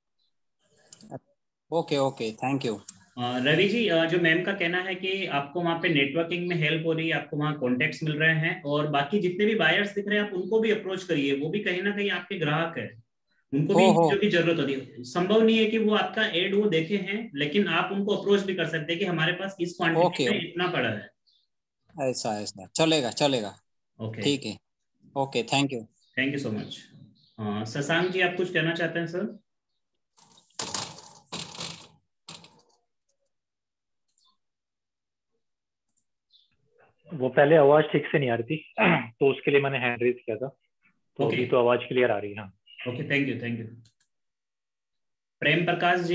Okay okay, thank you.
Ravi ji, जो मैम का कहना है कि आपको वहाँ पे नेटवर्किंग में हेल्प हो रही है, आपको वहाँ कॉन्टेक्ट्स मिल रहे हैं, और बाकी जितने भी बायर्स दिख रहे हैं आप उनको भी अप्रोच करिए, वो भी कहीं ना कहीं आपके ग्राहक है, उनको भी इन चीजों की जरूरत होती है। संभव नहीं है कि वो आपका एड वो देखे हैं, लेकिन आप उनको अप्रोच भी कर सकते हैं कि हमारे पास इस क्वांटिटी में इतना पड़ा है।
ऐसा ऐसा चलेगा चलेगा।
ओके,
ठीक है, okay, thank you.
Thank you so much. Shashank ji, आप कुछ कहना चाहते हैं सर?
वो पहले आवाज ठीक से नहीं आ रही थी तो उसके लिए मैंने हैंड रेज किया था, तो
okay.
अभी तो आवाज क्लियर आ रही है। हाँ,
okay, thank you thank you. Prem Prakash ji.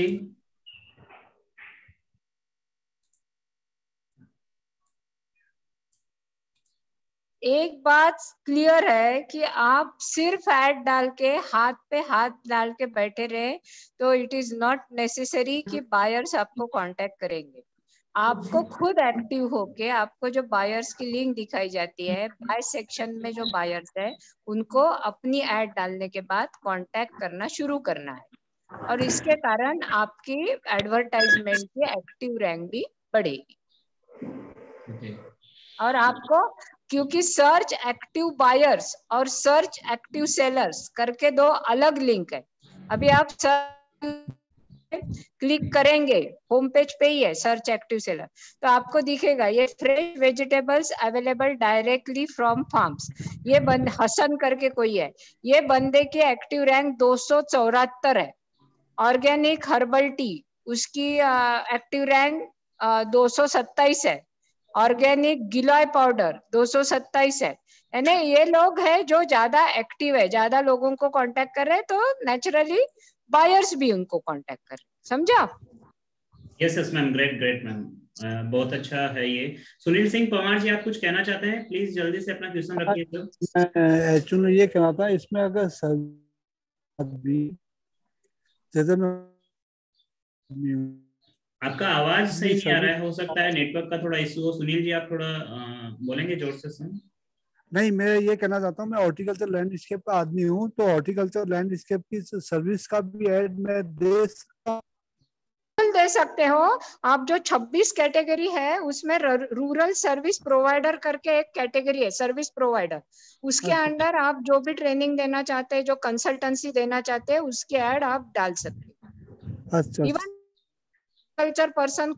एक बात क्लियर है कि आप सिर्फ ऐड डाल के हाथ पे हाथ डाल के बैठे रहे तो इट इज नॉट नेसेसरी कि बायर्स आपको कांटेक्ट करेंगे। आपको खुद एक्टिव होके, आपको जो बायर्स की लिंक दिखाई जाती है बाय सेक्शन में, जो बायर्स है उनको अपनी ऐड डालने के बाद कांटेक्ट करना शुरू करना है, और इसके कारण आपकी एडवर्टाइजमेंट की एक्टिव रैंक भी बढ़ेगी।
okay.
और आपको, क्योंकि सर्च एक्टिव बायर्स और सर्च एक्टिव सेलर्स करके दो अलग लिंक है। अभी आप सर्च क्लिक करेंगे, होम पेज पे ही है सर्च एक्टिव सेलर, तो आपको दिखेगा ये fresh vegetables available directly from farms, ये बंद हसन करके कोई है, ये बंदे की एक्टिव रैंक दो सौ चौहत्तर है। ऑर्गेनिक हर्बल टी, उसकी एक्टिव रैंक दो सौ सत्ताईस है। ऑर्गेनिक गिलोय पाउडर दो सौ सत्ताईस है। यानी ये लोग है जो ज्यादा एक्टिव है, ज्यादा लोगों को कांटेक्ट कर रहे हैं, तो नेचुरली बायर्स भी उनको कांटेक्ट कर रहे हैं, समझा?
Yes yes ma'am, great great ma'am, बहुत अच्छा है ये। सुनील सिंह पंवार जी, आप कुछ कहना चाहते हैं? प्लीज जल्दी से अपना क्वेश्चन रखिए सर।
एक्चुअली ये कहना था, इसमें अगर भी जैसे मैं
आपका आवाज सही नहीं आ रहा है, हो सकता है नेटवर्क का थोड़ा इशू हो। सुनील जी, आप थोड़ा आ, बोलेंगे जोर से सुन।
नहीं, मैं ये कहना चाहता हूँ, मैं हॉर्टिकल्चर लैंडस्केप का आदमी हूँ, तो हॉर्टिकल्चर लैंडस्केप की सर्विस का भी ऐड मैं दे सकता
दे सकते हो आप। जो छब्बीस कैटेगरी है उसमें रूरल सर्विस प्रोवाइडर करके एक कैटेगरी है, सर्विस प्रोवाइडर, उसके अंडर आप जो भी ट्रेनिंग देना चाहते हैं, जो कंसल्टेंसी देना चाहते हैं, उसकी ऐड आप डाल सकते हो।
अच्छा,
इवन कल्चर पर्सन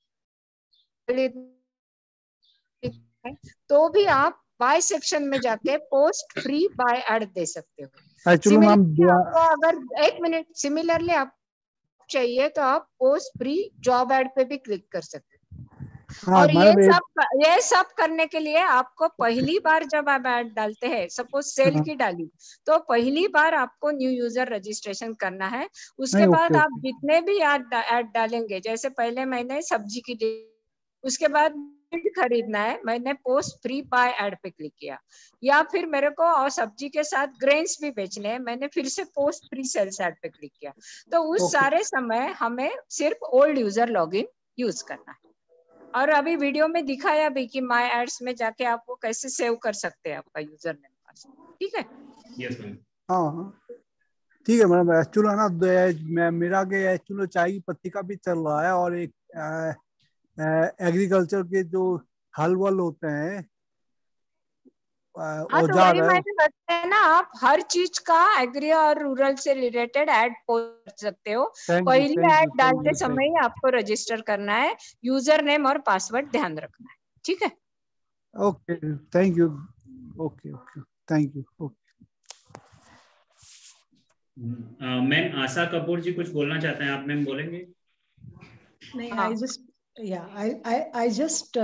तो भी आप बाय सेक्शन में जाके पोस्ट फ्री बाय ऐड दे सकते हो। सिमिलरली आपको अगर एक मिनट सिमिलरली आप चाहिए तो आप पोस्ट फ्री जॉब ऐड पे भी क्लिक कर सकते हैं। और ये सब ये सब करने के लिए आपको पहली बार जब आप ऐड डालते हैं, सपोज सेल की डाली, तो पहली बार आपको न्यू यूजर रजिस्ट्रेशन करना है। उसके बाद आप जितने भी ऐड डालेंगे, जैसे पहले मैंने सब्जी की, उसके बाद खरीदना है, मैंने पोस्ट फ्री बाय ऐड पे क्लिक किया, या फिर मेरे को और सब्जी के साथ ग्रेन्स भी बेचने हैं, मैंने फिर से पोस्ट फ्री सेल्स ऐड पे क्लिक किया। तो उस सारे समय हमें सिर्फ ओल्ड यूजर लॉगिन यूज करना है। और अभी वीडियो में दिखाया भी कि माय एड्स में जाके आप वो कैसे सेव कर सकते हैं आपका यूजर नेम पासवर्ड, ठीक है?
Yes ma'am.
हाँ ठीक है मैडम। एक्चुअली है ना, मेरा के एक्चुअली चाय की पत्ती का भी चल रहा है, और एक एग्रीकल्चर के जो हल वल होते हैं
हाँ, तो
औजार
वही
है।
मैंने बताया ना, आप हर चीज का एग्री और रूरल से रिलेटेड ऐड पोस्ट कर सकते हो।
थैंक यू
पहली
थैंक यू
ऐड
थैंक
डालते
यू
समय ही आपको रजिस्टर करना है, यूजर नेम और पासवर्ड ध्यान रखना है, ठीक है?
Okay thank you. Okay okay thank you. Okay
ma'am Asha Kapoor ji कुछ बोलना चाहते हैं, आप मैम बोलेंगे?
नहीं,
हाँ।
आई जस्ट या I I I just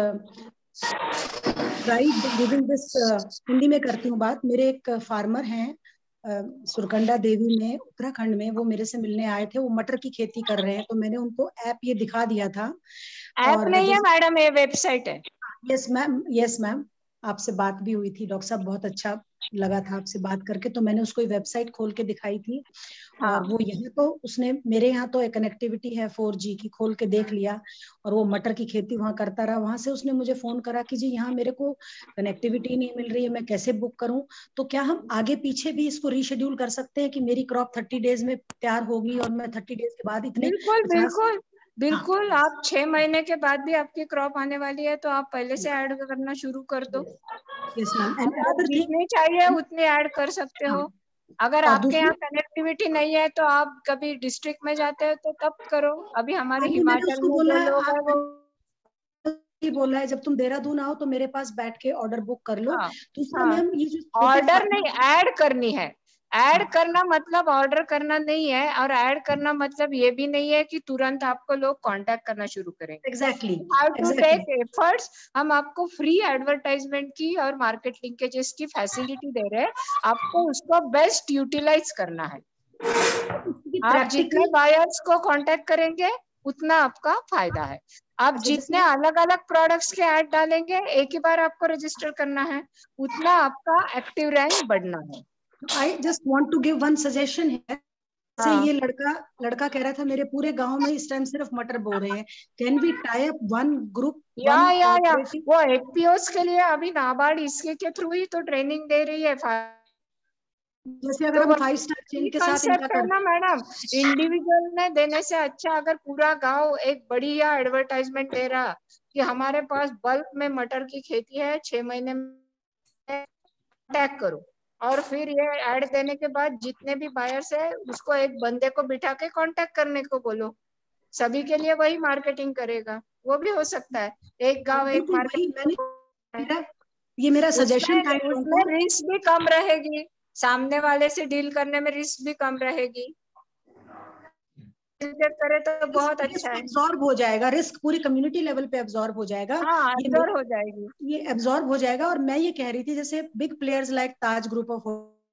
tried giving this, Hindi में करती हूँ बात। मेरे एक फार्मर हैं uh, सुरकंडा देवी में, उत्तराखंड में, वो मेरे से मिलने आए थे। वो मटर की खेती कर रहे हैं, तो मैंने उनको ऐप ये दिखा दिया था।
ऐप नहीं है मैडम, ये वेबसाइट है।
यस मैम, यस मैम, आपसे बात भी हुई थी डॉक्टर साहब, बहुत अच्छा लगा था आपसे बात करके। तो मैंने उसको वेबसाइट खोल के दिखाई थी।
हाँ।
और वो यहाँ तो उसने, मेरे यहाँ तो एक कनेक्टिविटी है फोर जी की, खोल के देख लिया। और वो मटर की खेती वहाँ करता रहा। वहां से उसने मुझे फोन करा कि जी यहाँ मेरे को कनेक्टिविटी नहीं मिल रही है, मैं कैसे बुक करूँ? तो क्या हम आगे पीछे भी इसको रीशेड्यूल कर सकते हैं कि मेरी क्रॉप थर्टी डेज में तैयार होगी और मैं थर्टी डेज के बाद इतने
बिल्कुल
पचास
बिल्कुल बिल्कुल। आप छह महीने के बाद भी आपकी क्रॉप आने वाली है, तो आप पहले से ऐड करना शुरू कर दो।
Yes ma'am. एंड
आप
अनदर थिंग,
जितनी चाहिए उतनी ऐड कर सकते हो। अगर
और
आपके
दूसरी,
यहाँ कनेक्टिविटी नहीं है तो आप कभी डिस्ट्रिक्ट में जाते हो तो तब करो। अभी हमारे
अभी मैंने
हिमाचल
उसको
में
बोला
जो
है,
लोग हैं वो,
ये बोला है जब तुम देहरादून आओ तो मेरे पास बैठ के ऑर्डर बुक कर लो।
हाँ
दूसरा
हाँ,
मैम, ये जो छोटे
ऑर्डर
फार्मर,
नहीं, ऐड करनी है। ऐड करना मतलब ऑर्डर करना नहीं है, और ऐड करना मतलब ये भी नहीं है कि तुरंत आपको लोग कांटेक्ट करना शुरू करेंगे।
Exactly
how to take
exactly
efforts. हम आपको फ्री एडवर्टाइजमेंट की और मार्केट लिंकेजेस की फैसिलिटी दे रहे हैं, आपको उसको बेस्ट यूटिलाइज करना है। आप जितने
प्रैक्टिकल,
बायर्स को कांटेक्ट करेंगे उतना आपका फायदा है। आप
अच्छा,
जितने
जैसे
अलग अलग प्रोडक्ट्स के ऐड डालेंगे, एक ही बार आपको रजिस्टर करना है, उतना आपका एक्टिव रैंक बढ़ना है।
I just want to give one suggestion है। जैसे
हाँ।
ये लड़का लड़का कह रहा था मेरे पूरे गांव में इस टाइम सिर्फ मटर बो रहे हैं, can we tie up one group,
या
वन
या या
कोऑपरेटिव?
वो एफपीओस के लिए अभी नाबार्ड इसके के थ्रू ही तो ट्रेनिंग दे रही है।
जैसे अगर
तो
हम फाइव स्टार चेन के साथ इनका
कंसेप्ट है
कर,
ना मैडम, इंडिविजुअल ने देने से अच्छा अगर पूरा गांव एक बढ़िया एडवर्टाइजमेंट दे रहा कि हमारे पास बल्क में मटर की खेती है, छह महीने में टैग करो, और फिर ये ऐड देने के बाद जितने भी बायर्स है उसको एक बंदे को बिठा के कांटेक्ट करने को बोलो, सभी के लिए वही मार्केटिंग करेगा। वो भी हो सकता है, एक गांव एक
बिल्कुल वही मैंने,
मार्केट।
ये मेरा सजेशन था
उसमें
इन लोगों
उसमें
को।
रिस्क भी कम रहेगी, सामने वाले से डील करने में रिस्क भी कम रहेगी। करे तो बहुत अच्छा है।
एब्जॉर्ब हो जाएगा, रिस्क पूरी कम्युनिटी लेवल पे एब्जॉर्ब हो जाएगा।
हाँ,
ये
अब्जॉर्ब हो जाएगी,
ये एब्जॉर्ब हो जाएगा। और मैं ये कह रही थी जैसे big players like Taj group of,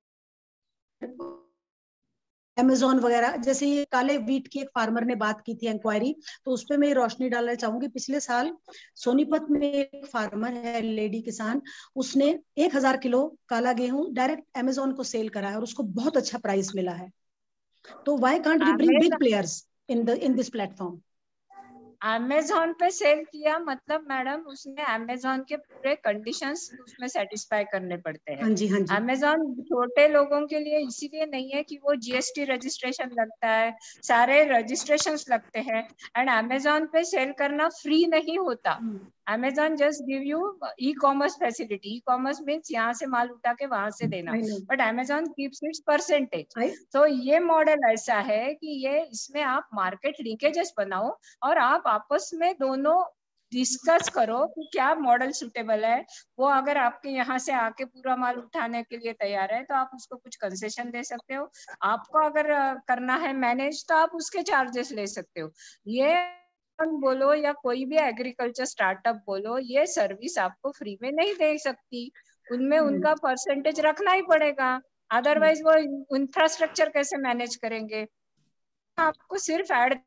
Amazon वगैरह, जैसे ये काले वीट की एक फार्मर ने बात की थी इंक्वायरी, तो उस पर मैं रोशनी डालना चाहूंगी। पिछले साल सोनीपत में एक फार्मर है, लेडी किसान, उसने एक हजार किलो काला गेहूं डायरेक्ट अमेजोन को सेल करा है और उसको बहुत अच्छा प्राइस मिला है। तो why can't we bring big players in the in this platform?
Amazon पे सेल किया मतलब मैडम उसने अमेजोन के पूरे कंडीशंस उसमें सेटिस्फाई करने पड़ते हैं।
हाँ जी, हाँ जी।
अमेजोन छोटे लोगों के लिए इसीलिए नहीं है कि वो जीएसटी रजिस्ट्रेशन लगता है, सारे रजिस्ट्रेशंस लगते हैं, एंड अमेजोन पे सेल करना फ्री नहीं होता। Amazon just give you e commerce facility. E commerce means यहाँ से माल उठा के वहां से देना, but Amazon keeps its percentage. तो ये मॉडल ऐसा है कि ये इसमें आप मार्केट लिंकेजेस बनाओ और आप आपस में दोनों डिस्कस करो कि क्या मॉडल सुटेबल है। वो अगर आपके यहाँ से आके पूरा माल उठाने के लिए तैयार है तो आप उसको कुछ कंसेशन दे सकते हो। आपको अगर करना है मैनेज तो आप उसके चार्जेस ले सकते हो। ये बोलो या कोई भी एग्रीकल्चर स्टार्टअप बोलो, ये सर्विस आपको फ्री में नहीं दे सकती, उनमें उनका परसेंटेज रखना ही पड़ेगा, अदरवाइज वो इंफ्रास्ट्रक्चर कैसे मैनेज करेंगे। आपको सिर्फ ऐड,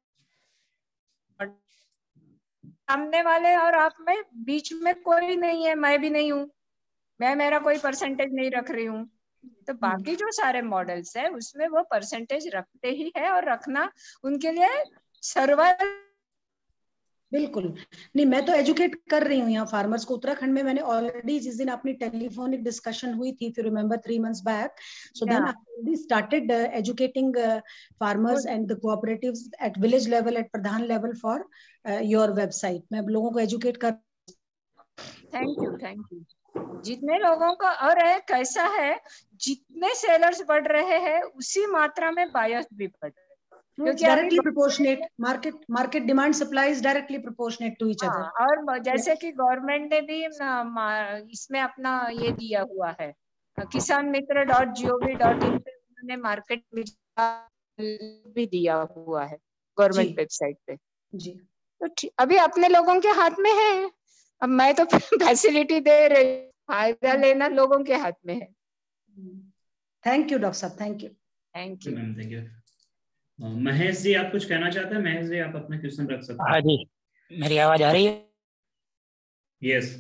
सामने वाले और आप में बीच में कोई नहीं है, मैं भी नहीं हूँ, मैं मेरा कोई परसेंटेज नहीं रख रही हूँ। तो बाकी जो सारे मॉडल्स है उसमें वो परसेंटेज रखते ही है और रखना उनके लिए सर्वाइवल।
बिल्कुल नहीं, मैं तो एजुकेट कर रही हूँ यहाँ फार्मर्स को। उत्तराखंड में मैंने ऑलरेडी, जिस दिन अपनी टेलीफोनिक डिस्कशन हुई थी, if you remember three months back, so then I already started uh, educating uh, farmers and the cooperatives at village level, at pradhan level for uh, your website. मैं लोगों को educate कर।
Thank you, thank you. जितने लोगों का, और है कैसा है, जितने सेलर्स बढ़ रहे हैं उसी मात्रा में बायर्स भी बढ़ रहे हैं, क्योंकि
डायरेक्टली
अभी
proportionate, market market demand supply is directly proportionate to each other.
हाँ, और जैसे कि गवर्नमेंट ने भी इसमें अपना ये दिया हुआ है, Kisan Mitra dot G O V dot in पे उन्होंने मार्केट भी दिया हुआ है गवर्नमेंट वेबसाइट पे
जी।
तो अभी अपने लोगों के हाथ में है। अब मैं तो फैसिलिटी दे रही, फायदा लेना लोगों के हाथ में है।
थैंक यू डॉक्टर साहब, thank you.
Thank you
ma'am, thank you. Mahesh ji, आप कुछ कहना चाहते हैं? महेश जी, आप अपना क्वेश्चन रख सकते हैं।
हाँ जी, मेरी आवाज आ रही है?
यस,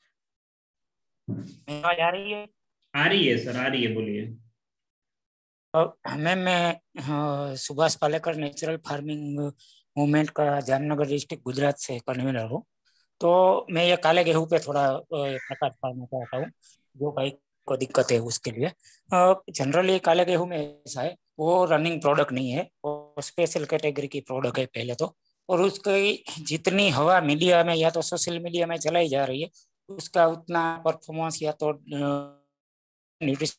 मेरी आवाज आ रही है?
आ रही है सर, आ रही है, बोलिए।
मैम, मैं Subhash Palekar natural farming movement का जामनगर डिस्ट्रिक्ट गुजरात से कन्वीनर हूँ। तो मैं ये काले गेहूं पे थोड़ा प्रकाश डालना चाहता हूँ, जो भाई को दिक्कत है उसके लिए। जनरली काले गेहूं में ऐसा है, वो रनिंग प्रोडक्ट नहीं है, वो स्पेशल कैटेगरी की प्रोडक्ट है पहले तो। और उसकी जितनी हवा मीडिया में या तो सोशल मीडिया में चलाई जा रही है, उसका उतना परफॉर्मेंस या तो न्यूट्रिशन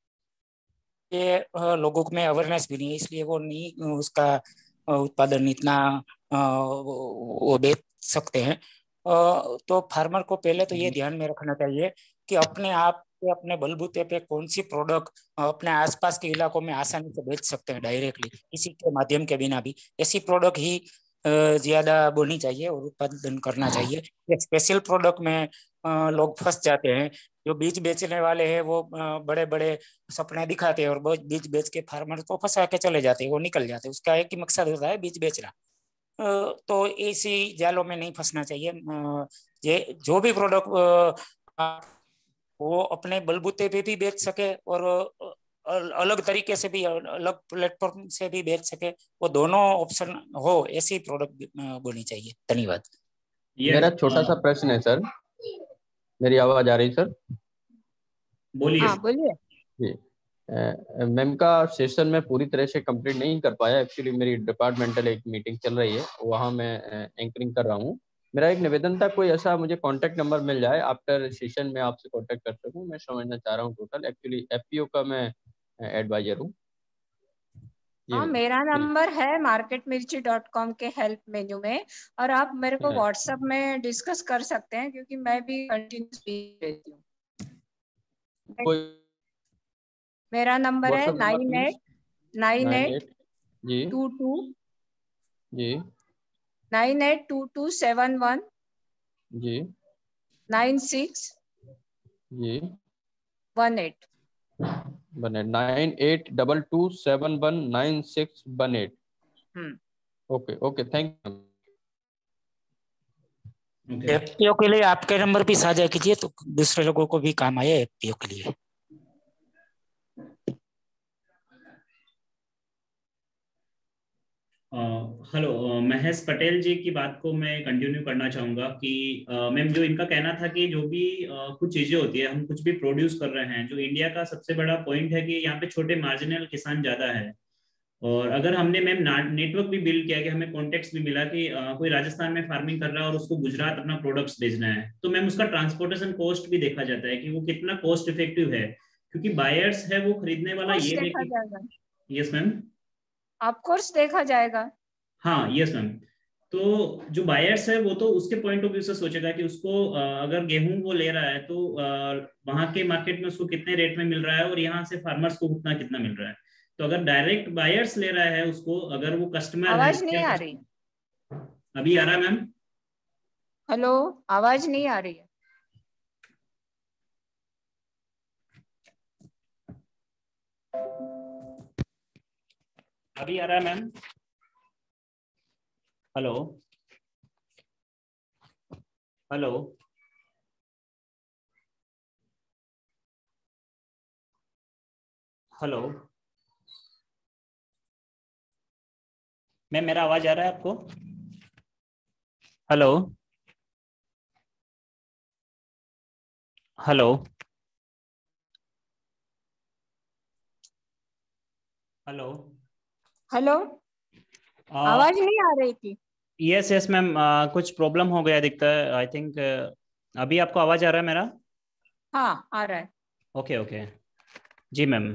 ये लोगों में अवेयरनेस भी नहीं है, इसलिए वो नहीं उसका उत्पादन इतना वो बेच सकते हैं। तो फार्मर को पहले तो ये ध्यान में रखना चाहिए कि अपने आप पे, अपने बलबूते पे कौन सी प्रोडक्ट अपने आसपास के इलाकों में आसानी से बेच सकते हैं डायरेक्टली, किसी के माध्यम के बिना भी। ऐसी प्रोडक्ट ही ज्यादा बोनी चाहिए और उत्पादन करना चाहिए। ये स्पेशल प्रोडक्ट में लोग फंस जाते हैं। जो बीज बेचने वाले हैं वो बड़े बड़े सपने दिखाते हैं और बीज बेच के फार्मर को फंसा के चले जाते हैं, वो निकल जाते हैं। उसका एक ही मकसद होता है बीज बेचना। तो इसी जालों में नहीं फंसना चाहिए। ये जो भी प्रोडक्ट वो अपने बलबूते पे भी बेच सके और अलग तरीके से भी, अलग प्लेटफॉर्म से भी बेच सके, वो दोनों ऑप्शन हो, ऐसी प्रोडक्ट बोनी चाहिए। धन्यवाद।
मेरा छोटा सा प्रश्न है सर, मेरी आवाज आ रही सर?
बोलिए।
हाँ बोलिए।
जी, मैम का सेशन में पूरी तरह से कंप्लीट नहीं कर पाया। एक्चुअली मेरी डिपार्टमेंटल एक मीटिंग चल रही है, वहाँ मैं एंकरिंग कर रहा हूँ। मेरा एक निवेदन था, कोई ऐसा मुझे कांटेक्ट नंबर मिल जाए आफ्टर सेशन में आपसे कांटेक्ट कर सकूँ। मैं समझना चाह रहा हूँ total. Actually F P O का मैं एडवाइजर हूँ।
हाँ, मेरा नंबर है मार्केट मिर्ची डॉट कॉम के हेल्प मेन्यू में, और आप मेरे को व्हाट्सएप में डिस्कस कर सकते हैं, क्योंकि मैं भी कंटिन्यूसली रहती हूँ। मेरा नंबर है नाइन एट नाइन एट
जी
टू टू
जी
nine eight two two seven one
जी
नाइन सिक्स
जी
one eight
one eight nine eight double two seven one nine six one eight. Okay okay, thank you.
FPO के लिए आपके number भी साझा कीजिए तो दूसरे लोगों को भी काम आए एफपीओ के लिए।
हेलो, uh, महेश पटेल जी की बात को मैं कंटिन्यू करना चाहूँगा कि मैम uh, जो इनका कहना था कि जो भी uh, कुछ चीज़ें होती है, हम कुछ भी प्रोड्यूस कर रहे हैं, जो इंडिया का सबसे बड़ा पॉइंट है कि यहाँ पे छोटे मार्जिनल किसान ज़्यादा है। और अगर हमने मैम नेटवर्क भी बिल्ड किया कि हमें कॉन्टेक्ट्स भी मिला कि uh, कोई राजस्थान में फार्मिंग कर रहा है और उसको गुजरात अपना प्रोडक्ट्स भेजना है, तो मैम उसका ट्रांसपोर्टेशन कॉस्ट भी देखा जाता है कि वो कितना कॉस्ट इफेक्टिव है, क्योंकि बायर्स है वो खरीदने वाला ये देखिए। यस मैम,
ऑफ कोर्स देखा जाएगा।
हाँ यस मैम। तो जो बायर्स है वो तो उसके पॉइंट ऑफ व्यू से सोचेगा कि उसको अगर गेहूं वो ले रहा है तो वहां के मार्केट में उसको कितने रेट में मिल रहा है और यहाँ से फार्मर्स को उतना कितना मिल रहा है। तो अगर डायरेक्ट बायर्स ले रहा है उसको, अगर वो कस्टमर
आवाज नहीं आ रही।
अभी आ रहा है मैम?
हेलो, आवाज नहीं आ रही है।
अभी आ रहा है ma'am? Hello hello hello ma'am, मेरा आवाज आ रहा है आपको? हेलो हेलो हेलो
हेलो, आवाज नहीं आ रही थी।
यस यस मैम, कुछ प्रॉब्लम हो गया दिखता है आई थिंक। अभी आपको आवाज आ रहा है मेरा?
हाँ आ रहा है।
ओके ओके जी मैम।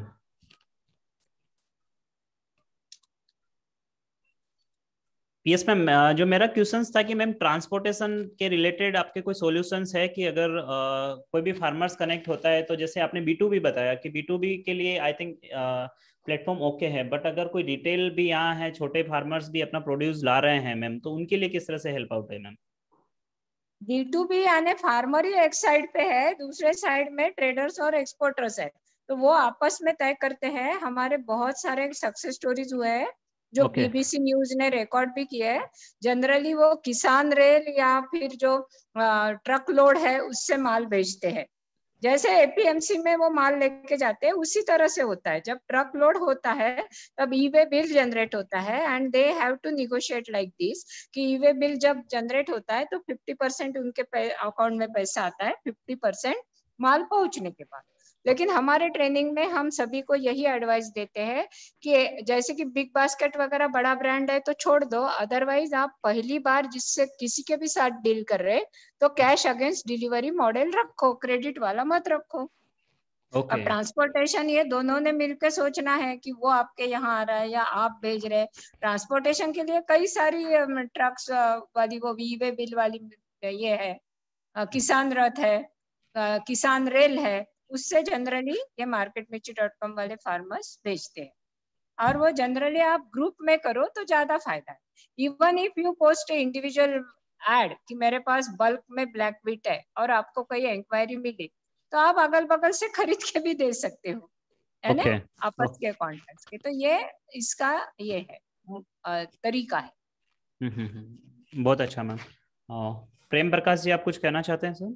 यस मैम, जो मेरा क्वेश्चंस था कि मैम ट्रांसपोर्टेशन के रिलेटेड आपके कोई सॉल्यूशंस है कि अगर uh, कोई भी फार्मर्स कनेक्ट होता है, तो जैसे आपने बी टू बी बताया कि बी टू बी के लिए आई थिंक प्लेटफॉर्म ओके है, बट अगर कोई रिटेल भी यहाँ है, छोटे फार्मर्स भी अपना प्रोड्यूस ला रहे हैं मैम, तो उनके लिए किस तरह से हेल्प आउट है मैम?
बी टू बी यानी फार्मर ही एक साइड पे है, दूसरे साइड में ट्रेडर्स और एक्सपोर्टर्स है, तो वो आपस में तय करते हैं। हमारे बहुत सारे सक्सेस स्टोरीज हुए हैं जो
okay.
बीबीसी न्यूज ने रिकॉर्ड भी किए हैं। जनरली वो किसान रेल या फिर जो ट्रक लोड है उससे माल भेजते हैं। जैसे एपीएमसी में वो माल लेके जाते हैं उसी तरह से होता है। जब ट्रक लोड होता है तब ई वे बिल जनरेट होता है and they have to negotiate like this कि ई वे बिल जब जनरेट होता है तो फिफ्टी परसेंट उनके अकाउंट में पैसा आता है, फिफ्टी परसेंट माल पहुंचने के बाद। लेकिन हमारे ट्रेनिंग में हम सभी को यही एडवाइस देते हैं कि जैसे कि बिग बास्केट वगैरह बड़ा ब्रांड है तो छोड़ दो, अदरवाइज आप पहली बार जिससे किसी के भी साथ डील कर रहे तो कैश अगेंस्ट डिलीवरी मॉडल रखो, क्रेडिट वाला मत रखो।
okay.
अब ट्रांसपोर्टेशन ये दोनों ने मिलकर सोचना है कि वो आपके यहाँ आ रहा है या आप भेज रहे। ट्रांसपोर्टेशन के लिए कई सारी ट्रक्स वाली वो वी वे बिल वाली ये है, किसान रथ है, किसान रेल है, उससे जनरली ये मार्केट मिर्ची डॉट कॉम वाले फार्मर्स बेचते हैं। और वो जनरली आप ग्रुप में करो तो ज्यादा फायदा है। Even if you post individual ad कि मेरे पास बल्क में ब्लैक व्हीट है और आपको कोई इंक्वायरी मिली तो आप अगल बगल से खरीद के भी दे सकते हो, है ना,
okay.
आपस के कॉन्टैक्ट्स के। तो ये इसका ये है तरीका है।
बहुत अच्छा मैम। प्रेम प्रकाश जी, आप कुछ कहना चाहते हैं सर?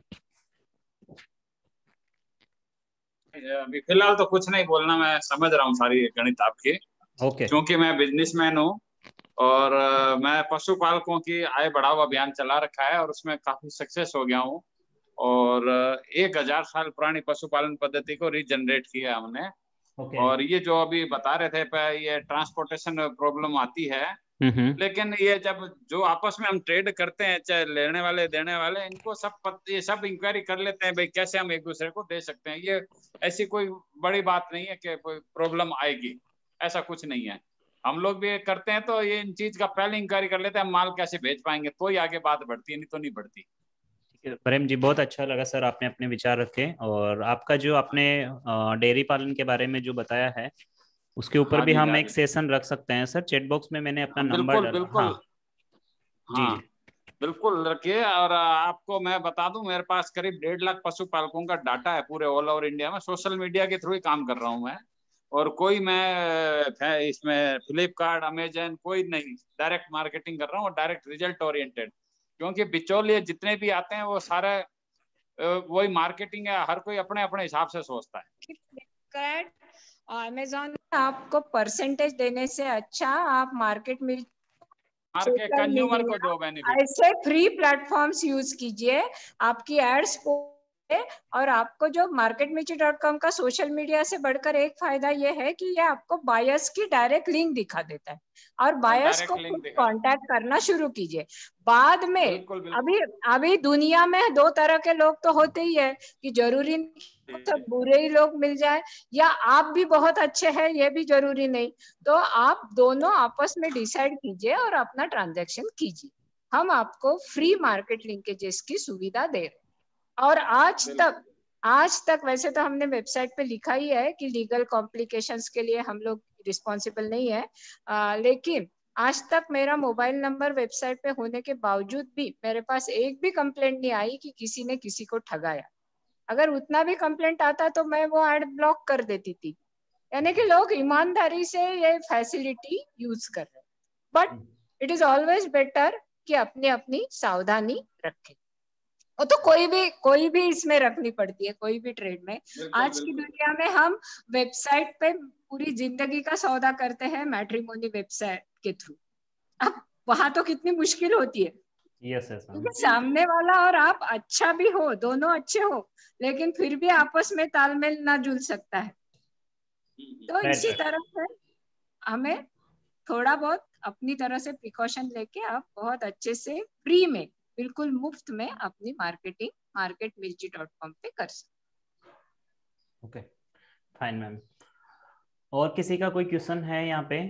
अभी फिलहाल तो कुछ नहीं बोलना, मैं समझ रहा हूँ सारी गणित आपकी।
okay.
क्योंकि मैं बिजनेसमैन हूँ और मैं पशुपालकों की आय बढ़ाओ अभियान चला रखा है और उसमें काफी सक्सेस हो गया हूँ। और एक हजार साल पुरानी पशुपालन पद्धति को रीजनरेट किया हमने।
okay.
और ये जो अभी बता रहे थे ये ट्रांसपोर्टेशन प्रॉब्लम आती है, लेकिन ये जब जो आपस में हम ट्रेड करते हैं, चाहे लेने वाले देने वाले, इनको सब पत, ये सब इंक्वायरी कर लेते हैं भाई कैसे हम एक दूसरे को दे सकते हैं। ये ऐसी कोई बड़ी बात नहीं है कि कोई प्रॉब्लम आएगी, ऐसा कुछ नहीं है। हम लोग भी करते हैं तो ये इन चीज का पहले इंक्वायरी कर लेते हैं, माल कैसे भेज पाएंगे, तो ही आगे बात बढ़ती है, नहीं तो नहीं बढ़ती।
प्रेम जी, बहुत अच्छा लगा सर, आपने अपने विचार रखे और आपका जो आपने डेयरी पालन के बारे में जो बताया है उसके ऊपर भी हम एक सेशन रख सकते हैं सर। चैट बॉक्स में मैंने अपना नंबर डाला।
बिल्कुल हाँ, हाँ, बिल्कुल रखिए। और आपको मैं बता दूं, मेरे पास करीब डेढ़ लाख पशुपालकों का डाटा है पूरे ऑल ओवर इंडिया में। सोशल मीडिया के थ्रू ही काम कर रहा हूं मैं, और कोई मैं इसमें फ्लिपकार्ट अमेजन कोई नहीं, डायरेक्ट मार्केटिंग कर रहा हूँ और डायरेक्ट रिजल्ट ओरिएंटेड। क्योंकि बिचौलिए जितने भी आते हैं वो सारे वही मार्केटिंग है, हर कोई अपने अपने हिसाब से सोचता है।
अमेज़न आपको परसेंटेज देने से अच्छा आप मार्केट में
मार्केट कंज्यूमर को दो बेनिफिट।
ऐसे फ्री प्लेटफॉर्म्स यूज कीजिए, आपकी एड्स और आपको जो मार्केट मिर्ची डॉट कॉम का सोशल मीडिया से बढ़कर एक फायदा ये है कि ये आपको बायर्स की डायरेक्ट लिंक दिखा देता है और बायर्स को कांटेक्ट करना शुरू कीजिए। बाद में बिल्कुल, बिल्कुल। अभी अभी दुनिया में दो तरह के लोग तो होते ही है कि जरूरी नहीं तो बुरे ही लोग मिल जाए, या आप भी बहुत अच्छे हैं ये भी जरूरी नहीं। तो आप दोनों आपस में डिसाइड कीजिए और अपना ट्रांजैक्शन कीजिए। हम आपको फ्री मार्केट लिंकेजेस की सुविधा दे रहे हैं। और आज तक आज तक वैसे तो हमने वेबसाइट पे लिखा ही है कि लीगल कॉम्प्लिकेशंस के लिए हम लोग रिस्पॉन्सिबल नहीं है, आ, लेकिन आज तक मेरा मोबाइल नंबर वेबसाइट पे होने के बावजूद भी मेरे पास एक भी कंप्लेंट नहीं आई कि किसी ने किसी को ठगाया। अगर उतना भी कंप्लेंट आता तो मैं वो ऐड ब्लॉक कर देती थी। यानी कि लोग ईमानदारी से ये फैसिलिटी यूज कर रहे हैं, but it is always better कि अपनी अपनी सावधानी रखें। वो तो कोई भी कोई भी इसमें रखनी पड़ती है, कोई भी ट्रेड में। आज की दुनिया में हम वेबसाइट पे पूरी जिंदगी का सौदा करते हैं मैट्रिमोनी वेबसाइट के थ्रू। अब वहां तो कितनी मुश्किल होती है।
yes, yes,
क्योंकि सामने वाला और आप अच्छा भी हो, दोनों अच्छे हो, लेकिन फिर भी आपस में तालमेल ना जुल सकता है। तो इसी तरह से हमें थोड़ा बहुत अपनी तरह से प्रिकॉशन लेके आप बहुत अच्छे से फ्री में, बिल्कुल मुफ्त में अपनी marketing market Mirchi dot com पे कर सकते।
Okay fine ma'am. और किसी का कोई क्वेश्चन है यहाँ पे?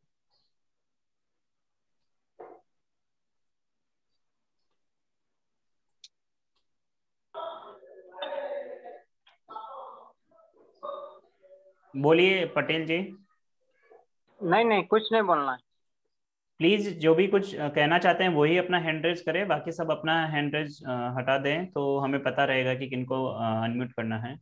बोलिए पटेल जी।
नहीं नहीं कुछ नहीं बोलना है।
प्लीज जो भी कुछ कहना चाहते हैं वही अपना हैंड रेज करें, बाकी सब अपना हैंड रेज हटा दें तो हमें पता रहेगा कि किनको अनम्यूट करना है।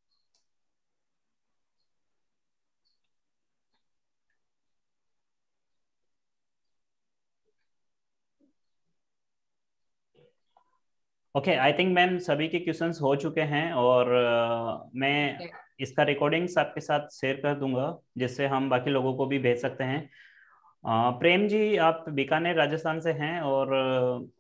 ओके आई थिंक मैम सभी के क्वेश्चंस हो चुके हैं और uh, मैं
Okay.
इसका रिकॉर्डिंग्स आपके साथ शेयर कर दूंगा जिससे हम बाकी लोगों को भी भेज सकते हैं। uh, प्रेम जी आप बीकानेर राजस्थान से हैं और uh,